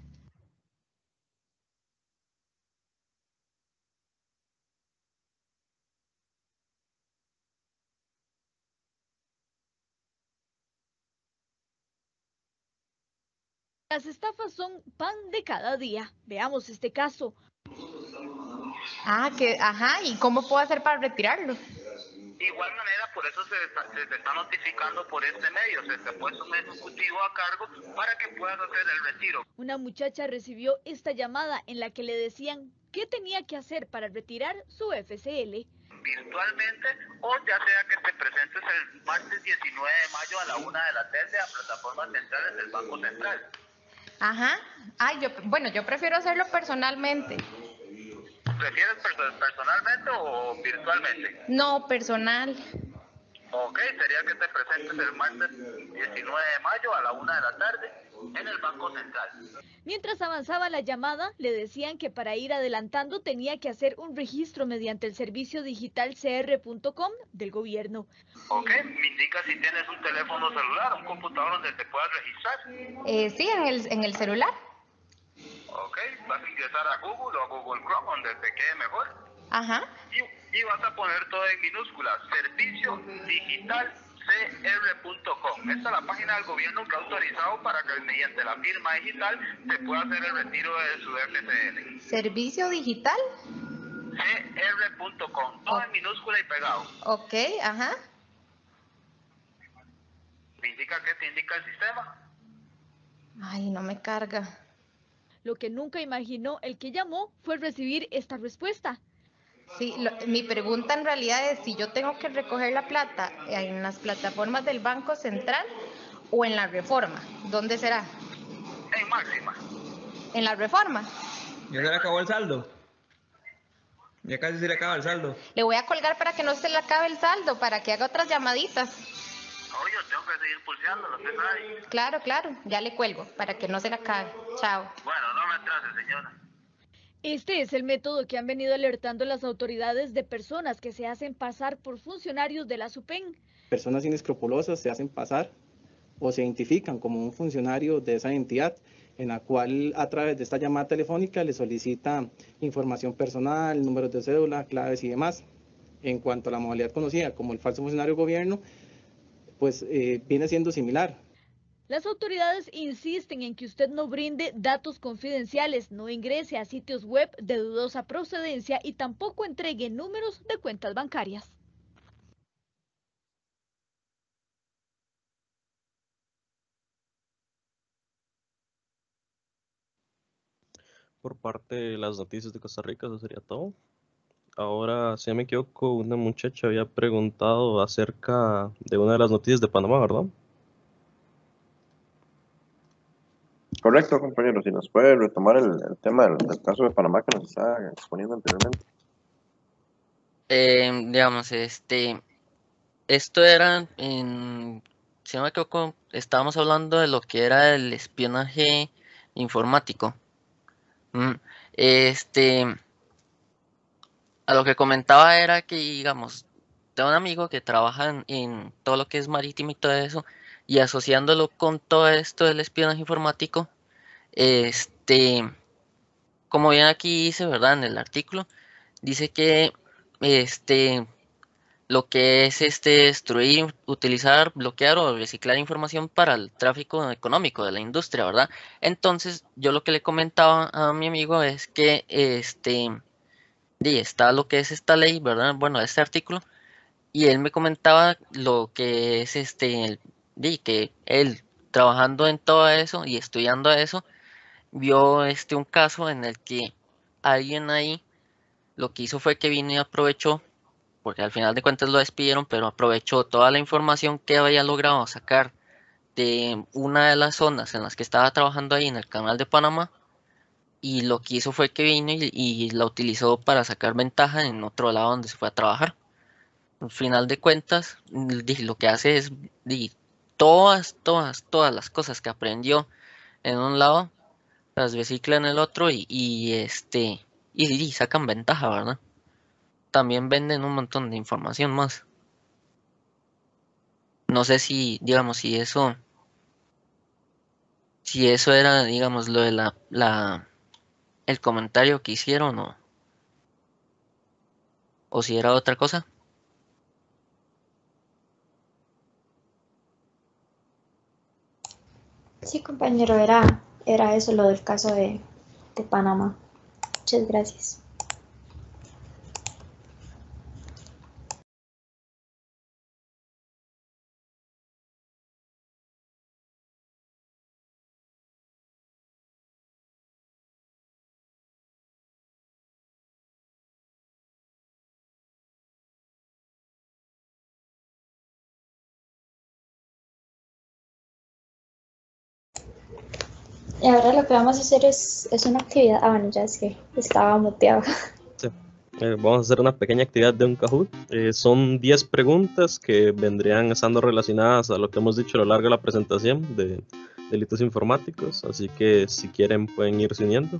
Las estafas son pan de cada día. Veamos este caso. Ah, que, ajá, ¿y cómo puedo hacer para retirarlo? De igual manera, por eso se, está, se te está notificando por este medio, se te ha puesto un ejecutivo a cargo para que puedas hacer el retiro. Una muchacha recibió esta llamada en la que le decían qué tenía que hacer para retirar su F C L. Virtualmente, o ya sea que te presentes el martes diecinueve de mayo a la una de la tarde a plataformas centrales del Banco Central. Ajá, ay, yo, bueno, yo prefiero hacerlo personalmente. ¿Prefieres personalmente o virtualmente? No, personal. Ok, sería que te presentes el martes diecinueve de mayo a la una de la tarde en el Banco Central. Mientras avanzaba la llamada, le decían que para ir adelantando tenía que hacer un registro mediante el servicio digital c r punto com del gobierno. Ok, me indica si tienes un teléfono celular, un computador donde te puedas registrar. Eh, sí, en el, en el celular. Ok, vas a ingresar a Google o a Google Chrome, donde te quede mejor. Ajá. Y, y vas a poner todo en minúsculas, servicio digital c r punto com. Esta es la página del gobierno que ha autorizado para que mediante la firma digital se pueda hacer el retiro de su F C L. ¿Servicio digital? c r punto com, todo oh. en minúscula y pegado. Ok, ajá. ¿Me indica qué te indica el sistema? Ay, no me carga. Lo que nunca imaginó el que llamó fue recibir esta respuesta. Sí, lo, mi pregunta en realidad es si yo tengo que recoger la plata en las plataformas del Banco Central o en la Reforma. ¿Dónde será? En Máxima. ¿En la Reforma? Ya se le acabó el saldo. Ya casi se le acaba el saldo. Le voy a colgar para que no se le acabe el saldo, para que haga otras llamaditas. Oye, yo tengo que seguir pulseándolo, ¿usted sabe? Claro, claro, ya le cuelgo, para que no se le acabe. Chao. Bueno, no me atrase, señora. Este es el método que han venido alertando las autoridades de personas que se hacen pasar por funcionarios de la SUPEN. Personas inescrupulosas se hacen pasar o se identifican como un funcionario de esa entidad, en la cual a través de esta llamada telefónica le solicita información personal, números de cédula, claves y demás. En cuanto a la modalidad conocida como el falso funcionario de gobierno, pues eh, viene siendo similar. Las autoridades insisten en que usted no brinde datos confidenciales, no ingrese a sitios web de dudosa procedencia y tampoco entregue números de cuentas bancarias. Por parte de las noticias de Costa Rica, eso sería todo. Ahora, si no me equivoco, una muchacha había preguntado acerca de una de las noticias de Panamá, ¿verdad? Correcto, compañero. Si nos puede retomar el, el tema del, del caso de Panamá que nos estaba exponiendo anteriormente. Eh, digamos, este, esto era, en, si no me equivoco, estábamos hablando de lo que era el espionaje informático. Mm, Este, a lo que comentaba era que, digamos, tengo un amigo que trabaja en, en todo lo que es marítimo y todo eso, y asociándolo con todo esto del espionaje informático, este, como bien aquí dice, ¿verdad? En el artículo, dice que, este, lo que es este destruir, utilizar, bloquear o reciclar información para el tráfico económico de la industria, ¿verdad? Entonces, yo lo que le comentaba a mi amigo es que, este, di, está lo que es esta ley, ¿verdad? Bueno, este artículo, y él me comentaba lo que es este, el- di, que él trabajando en todo eso y estudiando eso, vio este un caso en el que alguien ahí lo que hizo fue que vino y aprovechó, porque al final de cuentas lo despidieron, pero aprovechó toda la información que había logrado sacar de una de las zonas en las que estaba trabajando ahí en el canal de Panamá, y lo que hizo fue que vino y, y la utilizó para sacar ventaja en otro lado donde se fue a trabajar. Al final de cuentas, di, lo que hace es di, todas, todas, todas las cosas que aprendió en un lado, las recicla en el otro y, y este y, y sacan ventaja, ¿verdad? También venden un montón de información más. No sé si, digamos, si eso, si eso era, digamos, lo de la, la, el comentario que hicieron o, o si era otra cosa. Sí, compañero, era, era eso lo del caso de, de Panamá. Muchas gracias. Y ahora lo que vamos a hacer es, es una actividad. Ah, bueno, ya es que estaba muteado. Sí. Eh, vamos a hacer una pequeña actividad de un Kahoot. Eh, son diez preguntas que vendrían estando relacionadas a lo que hemos dicho a lo largo de la presentación de delitos informáticos, así que si quieren pueden irse uniendo.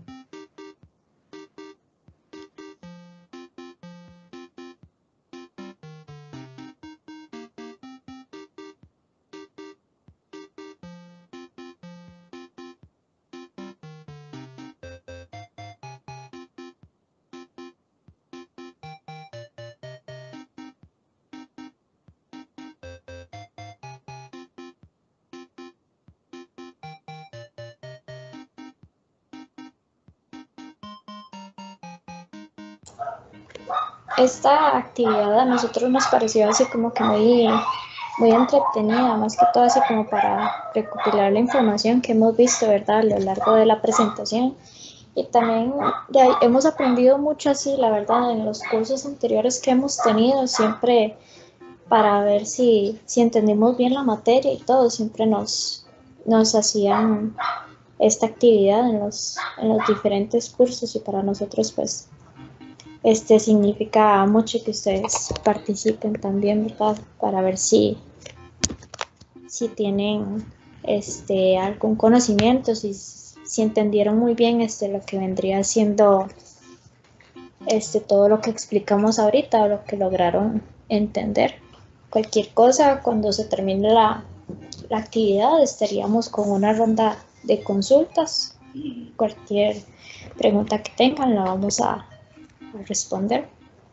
Esta actividad a nosotros nos pareció así como que muy, muy entretenida, más que todo así como para recopilar la información que hemos visto, ¿verdad?, a lo largo de la presentación. Y también de ahí hemos aprendido mucho así, la verdad, en los cursos anteriores que hemos tenido, siempre para ver si, si entendimos bien la materia y todo, siempre nos, nos hacían esta actividad en los, en los diferentes cursos y para nosotros pues este significa mucho que ustedes participen también, ¿verdad? Para ver si, si tienen este, algún conocimiento, si, si entendieron muy bien este, lo que vendría siendo este, todo lo que explicamos ahorita o lo que lograron entender. Cualquier cosa, cuando se termine la, la actividad, estaríamos con una ronda de consultas. Cualquier pregunta que tengan la vamos a, a responder.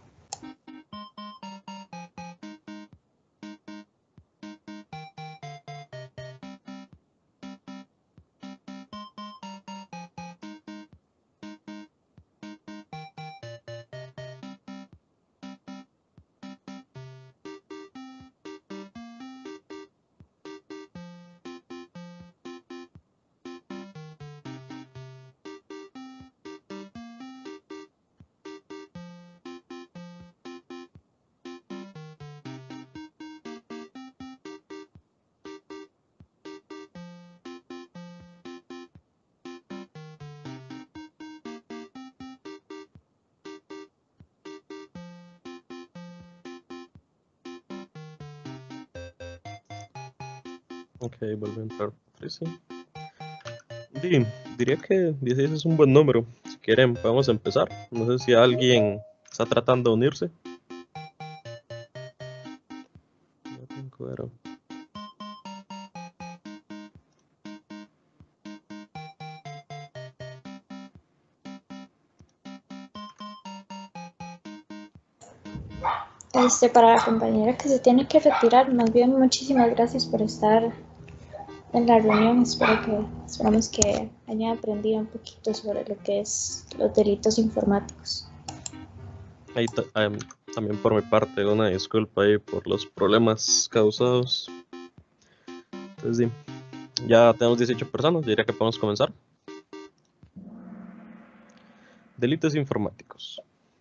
Ok, vuelve a entrar Patricia. Di- diría que dieciséis es un buen número. Si quieren, podemos empezar. No sé si alguien está tratando de unirse. Ya tengo era. Este, para la compañera que se tiene que retirar, más bien muchísimas gracias por estar en la reunión. Espero que, esperamos que hayan aprendido un poquito sobre lo que es los delitos informáticos. Ahí ta- em, también por mi parte, una disculpa ahí por los problemas causados. Entonces, sí, ya tenemos dieciocho personas, diría que podemos comenzar. Delitos informáticos.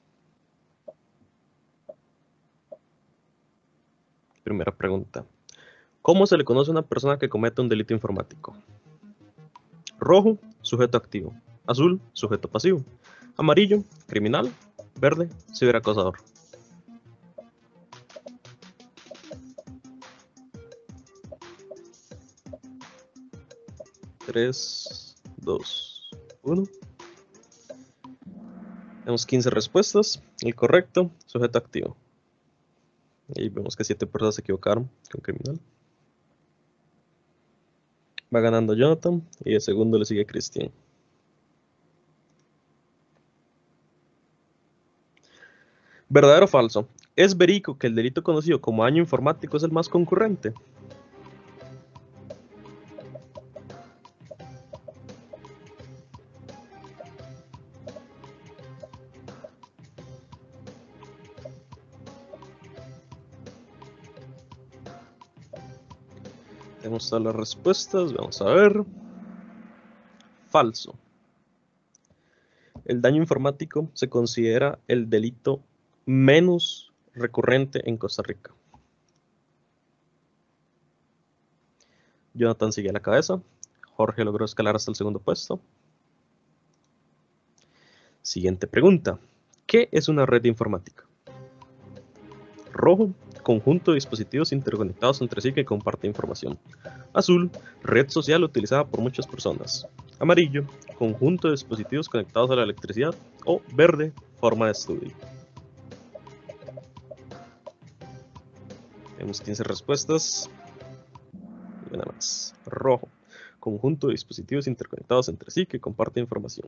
Primera pregunta. ¿Cómo se le conoce a una persona que comete un delito informático? Rojo, sujeto activo. Azul, sujeto pasivo. Amarillo, criminal. Verde, ciberacosador. tres, dos, uno. Tenemos quince respuestas. El correcto, sujeto activo. Y vemos que siete personas se equivocaron con criminal. Va ganando Jonathan y de segundo le sigue Cristian. ¿Verdadero o falso? ¿Es verídico que el delito conocido como daño informático es el más concurrente? Tenemos todas las respuestas, vamos a ver. Falso. El daño informático se considera el delito menos recurrente en Costa Rica. Jonathan sigue a la cabeza. Jorge logró escalar hasta el segundo puesto. Siguiente pregunta. ¿Qué es una red informática? Rojo, conjunto de dispositivos interconectados entre sí que comparten información. Azul, red social utilizada por muchas personas. Amarillo, conjunto de dispositivos conectados a la electricidad. O verde, forma de estudio. Tenemos quince respuestas. Y una más. Rojo, conjunto de dispositivos interconectados entre sí que comparten información.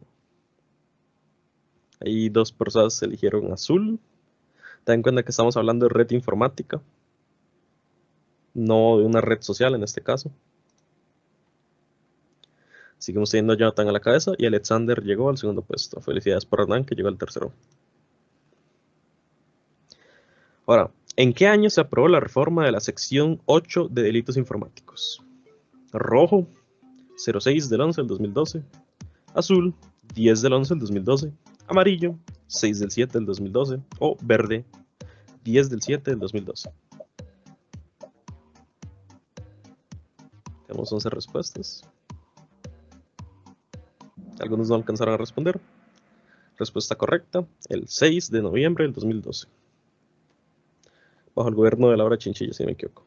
Ahí dos personas eligieron azul. Ten en cuenta que estamos hablando de red informática, no de una red social en este caso. Seguimos teniendo a Jonathan a la cabeza y Alexander llegó al segundo puesto. Felicidades por Hernán, que llegó al tercero. Ahora, ¿en qué año se aprobó la reforma de la sección ocho de delitos informáticos? Rojo, cero seis del once del dos mil doce. Azul, diez del once del dos mil doce. Amarillo, seis del siete del dos mil doce. O verde, diez del siete del dos mil doce. Tenemos once respuestas. Algunos no alcanzaron a responder. Respuesta correcta, el seis de noviembre del dos mil doce. Bajo el gobierno de Laura Chinchilla, si no me equivoco.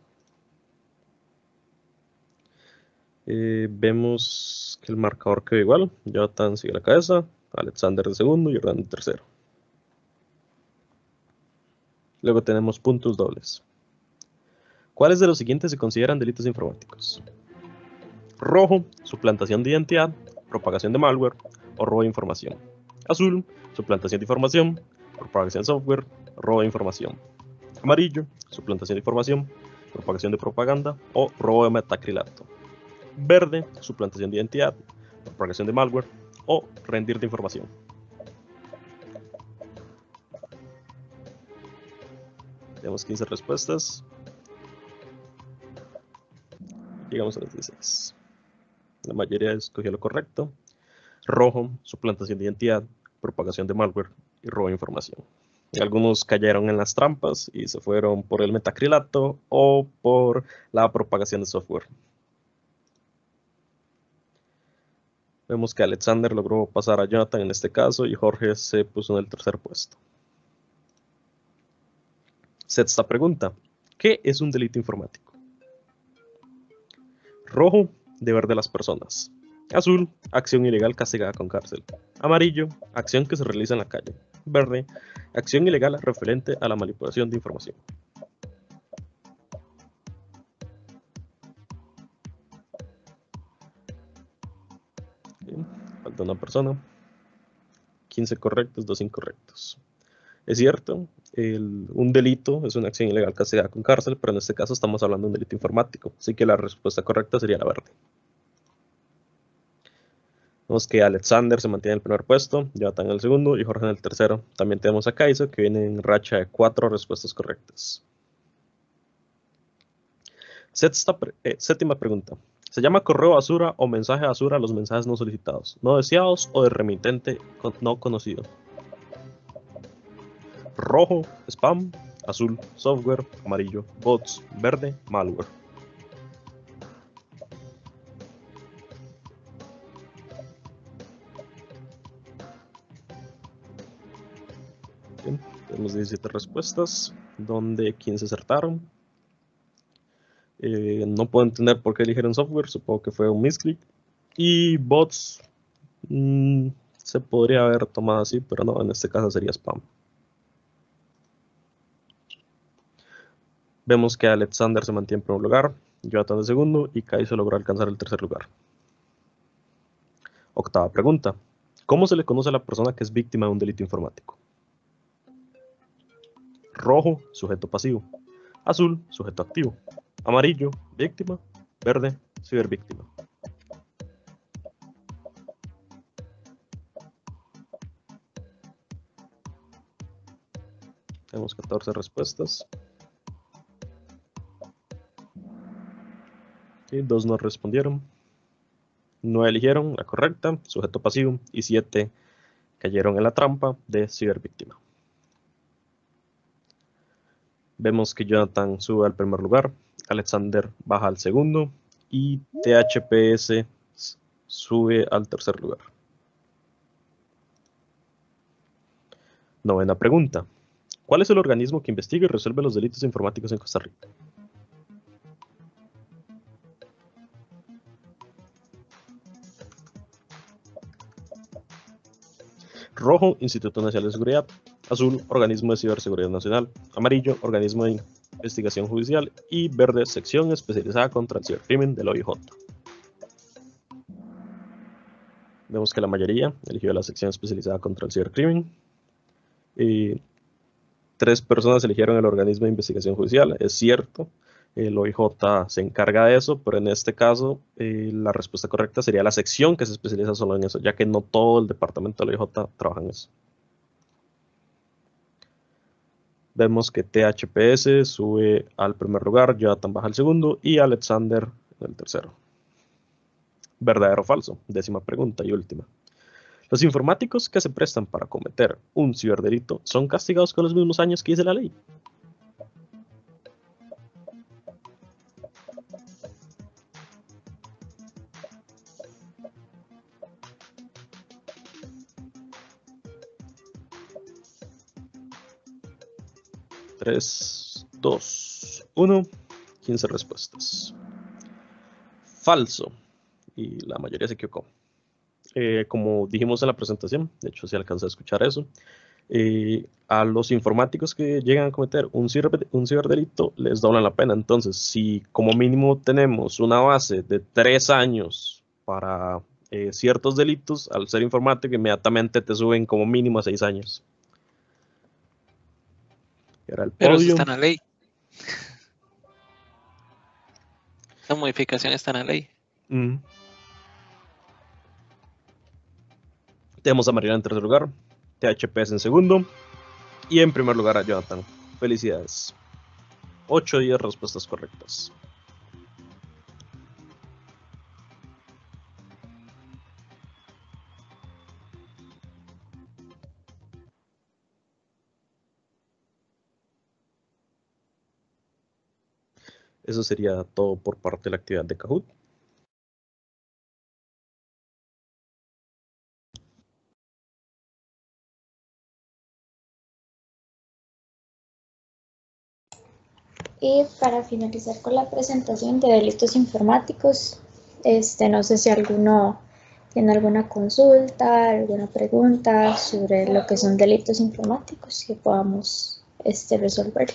Eh, vemos que el marcador quedó igual. Jonathan sigue a la cabeza, Alexander de segundo y Hernán de tercero. Luego tenemos puntos dobles. ¿Cuáles de los siguientes se consideran delitos informáticos? Rojo, suplantación de identidad, propagación de malware o robo de información. Azul, suplantación de información, propagación de software, robo de información. Amarillo, suplantación de información, propagación de propaganda o robo de metacrilato. Verde, suplantación de identidad, propagación de malware o rendir de información. Tenemos quince respuestas. Llegamos a las dieciséis. La mayoría escogió lo correcto. Rojo, suplantación de identidad, propagación de malware y robo de información. Algunos cayeron en las trampas y se fueron por el metacrilato o por la propagación de software. Vemos que Alexander logró pasar a Jonathan en este caso y Jorge se puso en el tercer puesto. Sexta pregunta. ¿Qué es un delito informático? Rojo, deber de las personas. Azul, acción ilegal castigada con cárcel. Amarillo, acción que se realiza en la calle. Verde, acción ilegal referente a la manipulación de información. Bien, falta una persona. quince correctos, dos incorrectos. Es cierto, el, un delito es una acción ilegal castigada con cárcel, pero en este caso estamos hablando de un delito informático, así que la respuesta correcta sería la verde. Vemos que Alexander se mantiene en el primer puesto, Jonathan en el segundo y Jorge en el tercero. También tenemos a Kaizo, que viene en racha de cuatro respuestas correctas. Sexta, eh, séptima pregunta. Se llama correo basura o mensaje basura a los mensajes no solicitados, no deseados o de remitente con, no conocido. Rojo, spam. Azul, software. Amarillo, bots. Verde, malware. Bien, tenemos diecisiete respuestas, donde quince acertaron. Eh, no puedo entender por qué eligieron software, supongo que fue un misclick. Y bots, mmm, se podría haber tomado así, pero no, en este caso sería spam. Vemos que Alexander se mantiene en primer lugar, Jonathan en segundo y Kaizo logró alcanzar el tercer lugar. Octava pregunta. ¿Cómo se le conoce a la persona que es víctima de un delito informático? Rojo, sujeto pasivo. Azul, sujeto activo. Amarillo, víctima. Verde, cibervíctima. Tenemos catorce respuestas. Y dos no respondieron. nueve eligieron la correcta, sujeto pasivo, y siete cayeron en la trampa de cibervíctima. Vemos que Jonathan sube al primer lugar, Alexander baja al segundo y T H P S sube al tercer lugar. Novena pregunta. ¿Cuál es el organismo que investiga y resuelve los delitos informáticos en Costa Rica? Rojo, Instituto Nacional de Seguridad. Azul, Organismo de Ciberseguridad Nacional. Amarillo, Organismo de Investigación Judicial. Y verde, Sección Especializada contra el Cibercrimen del O I J. Vemos que la mayoría eligió la Sección Especializada contra el Cibercrimen. Y tres personas eligieron el Organismo de Investigación Judicial. Es cierto, el O I J se encarga de eso, pero en este caso eh, la respuesta correcta sería la sección que se especializa solo en eso, ya que no todo el departamento del O I J trabaja en eso. Vemos que T H P S sube al primer lugar, Jonathan baja al segundo y Alexander en el tercero. ¿Verdadero o falso? Décima pregunta y última. Los informáticos que se prestan para cometer un ciberdelito son castigados con los mismos años que dice la ley. tres, dos, uno. quince respuestas. Falso. Y la mayoría se equivocó. Eh, como dijimos en la presentación, de hecho si alcancé a escuchar eso, Eh, a los informáticos que llegan a cometer un, ciber, un ciberdelito les doblan la pena. Entonces, si como mínimo tenemos una base de tres años para eh, ciertos delitos, al ser informático inmediatamente te suben como mínimo a seis años. Era el Pero eso podio. está en la ley. Esa modificación está en la ley. Mm. Tenemos a Mariana en tercer lugar, T H P S en segundo y en primer lugar a Jonathan. Felicidades. ocho y diez respuestas correctas. Eso sería todo por parte de la actividad de Kahoot. Y para finalizar con la presentación de delitos informáticos, este, no sé si alguno tiene alguna consulta, alguna pregunta sobre lo que son delitos informáticos que podamos este, resolver.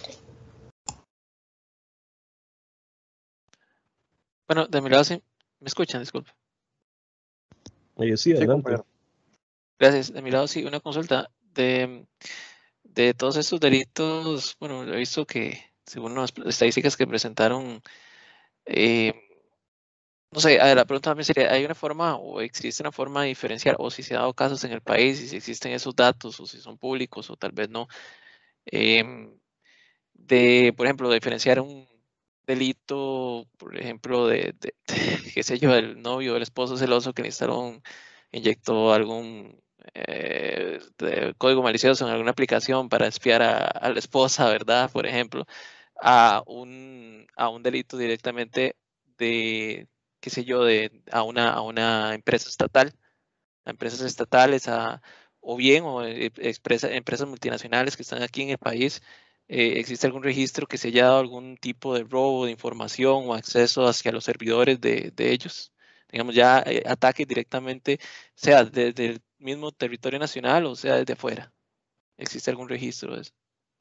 Bueno, de mi lado sí. ¿Me escuchan? Disculpe. Eh, sí, adelante. Sí, gracias. De mi lado sí, una consulta. De, de todos estos delitos, bueno, he visto que según las estadísticas que presentaron, eh, no sé, a ver, la pregunta también sería, ¿hay una forma o existe una forma de diferenciar, o si se ha dado casos en el país, y si existen esos datos, o si son públicos, o tal vez no, eh, de, por ejemplo, diferenciar un delito, por ejemplo, de, de, de qué sé yo, el novio o el esposo celoso que le instalaron, inyectó algún eh, código malicioso en alguna aplicación para espiar a, a la esposa, ¿verdad? Por ejemplo, a un, a un delito directamente de, qué sé yo, de, a, una, a una empresa estatal, a empresas estatales, a, o bien, o expresa, empresas multinacionales que están aquí en el país. Eh, ¿existe algún registro que se haya dado algún tipo de robo de información o acceso hacia los servidores de, de ellos? Digamos, ya eh, ataques directamente, sea desde el mismo territorio nacional o sea desde afuera. ¿Existe algún registro de eso?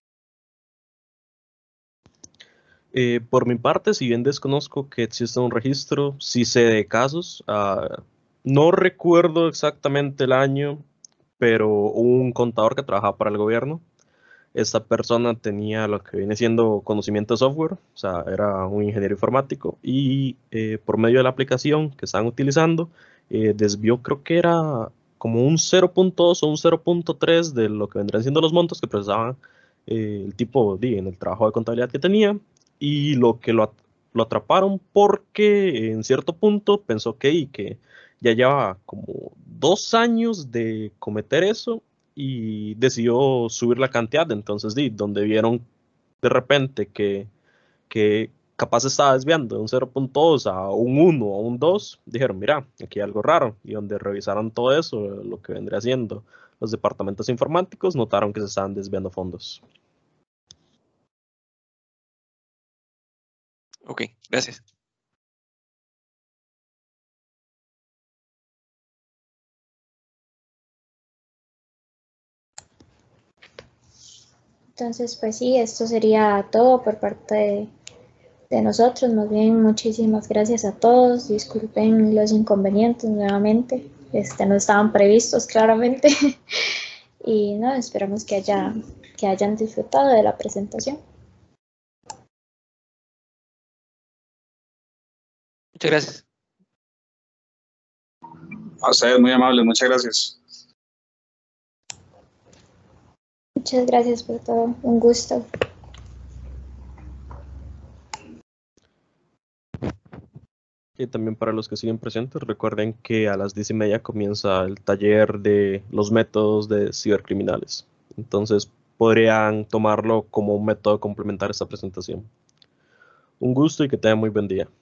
Eh, por mi parte, si bien desconozco que exista un registro, sí sé de casos. Uh, no recuerdo exactamente el año, pero un contador que trabajaba para el gobierno. Esta persona tenía lo que viene siendo conocimiento de software, o sea, era un ingeniero informático, y eh, por medio de la aplicación que estaban utilizando, eh, desvió, creo que era como un cero punto dos o un cero punto tres de lo que vendrían siendo los montos que procesaban eh, el tipo de, en el trabajo de contabilidad que tenía, y lo que lo, lo atraparon porque en cierto punto pensó que, que ya llevaba como dos años de cometer eso, y decidió subir la cantidad. Entonces, di, donde vieron de repente que, que capaz estaba desviando de un cero punto dos a un uno o un dos, dijeron, mira, aquí hay algo raro. Y donde revisaron todo eso, lo que vendría siendo los departamentos informáticos, notaron que se estaban desviando fondos. Ok, gracias. Entonces, pues sí, esto sería todo por parte de, de nosotros. Más bien, muchísimas gracias a todos. Disculpen los inconvenientes nuevamente. Este, no estaban previstos claramente. Y no, esperamos que, haya, que hayan disfrutado de la presentación. Muchas gracias. A ustedes, muy amable, muchas gracias. Muchas gracias por todo, un gusto. Y también para los que siguen presentes, recuerden que a las diez y media comienza el taller de los métodos de cibercriminales. Entonces podrían tomarlo como un método complementar esta presentación. Un gusto y que tengan muy buen día.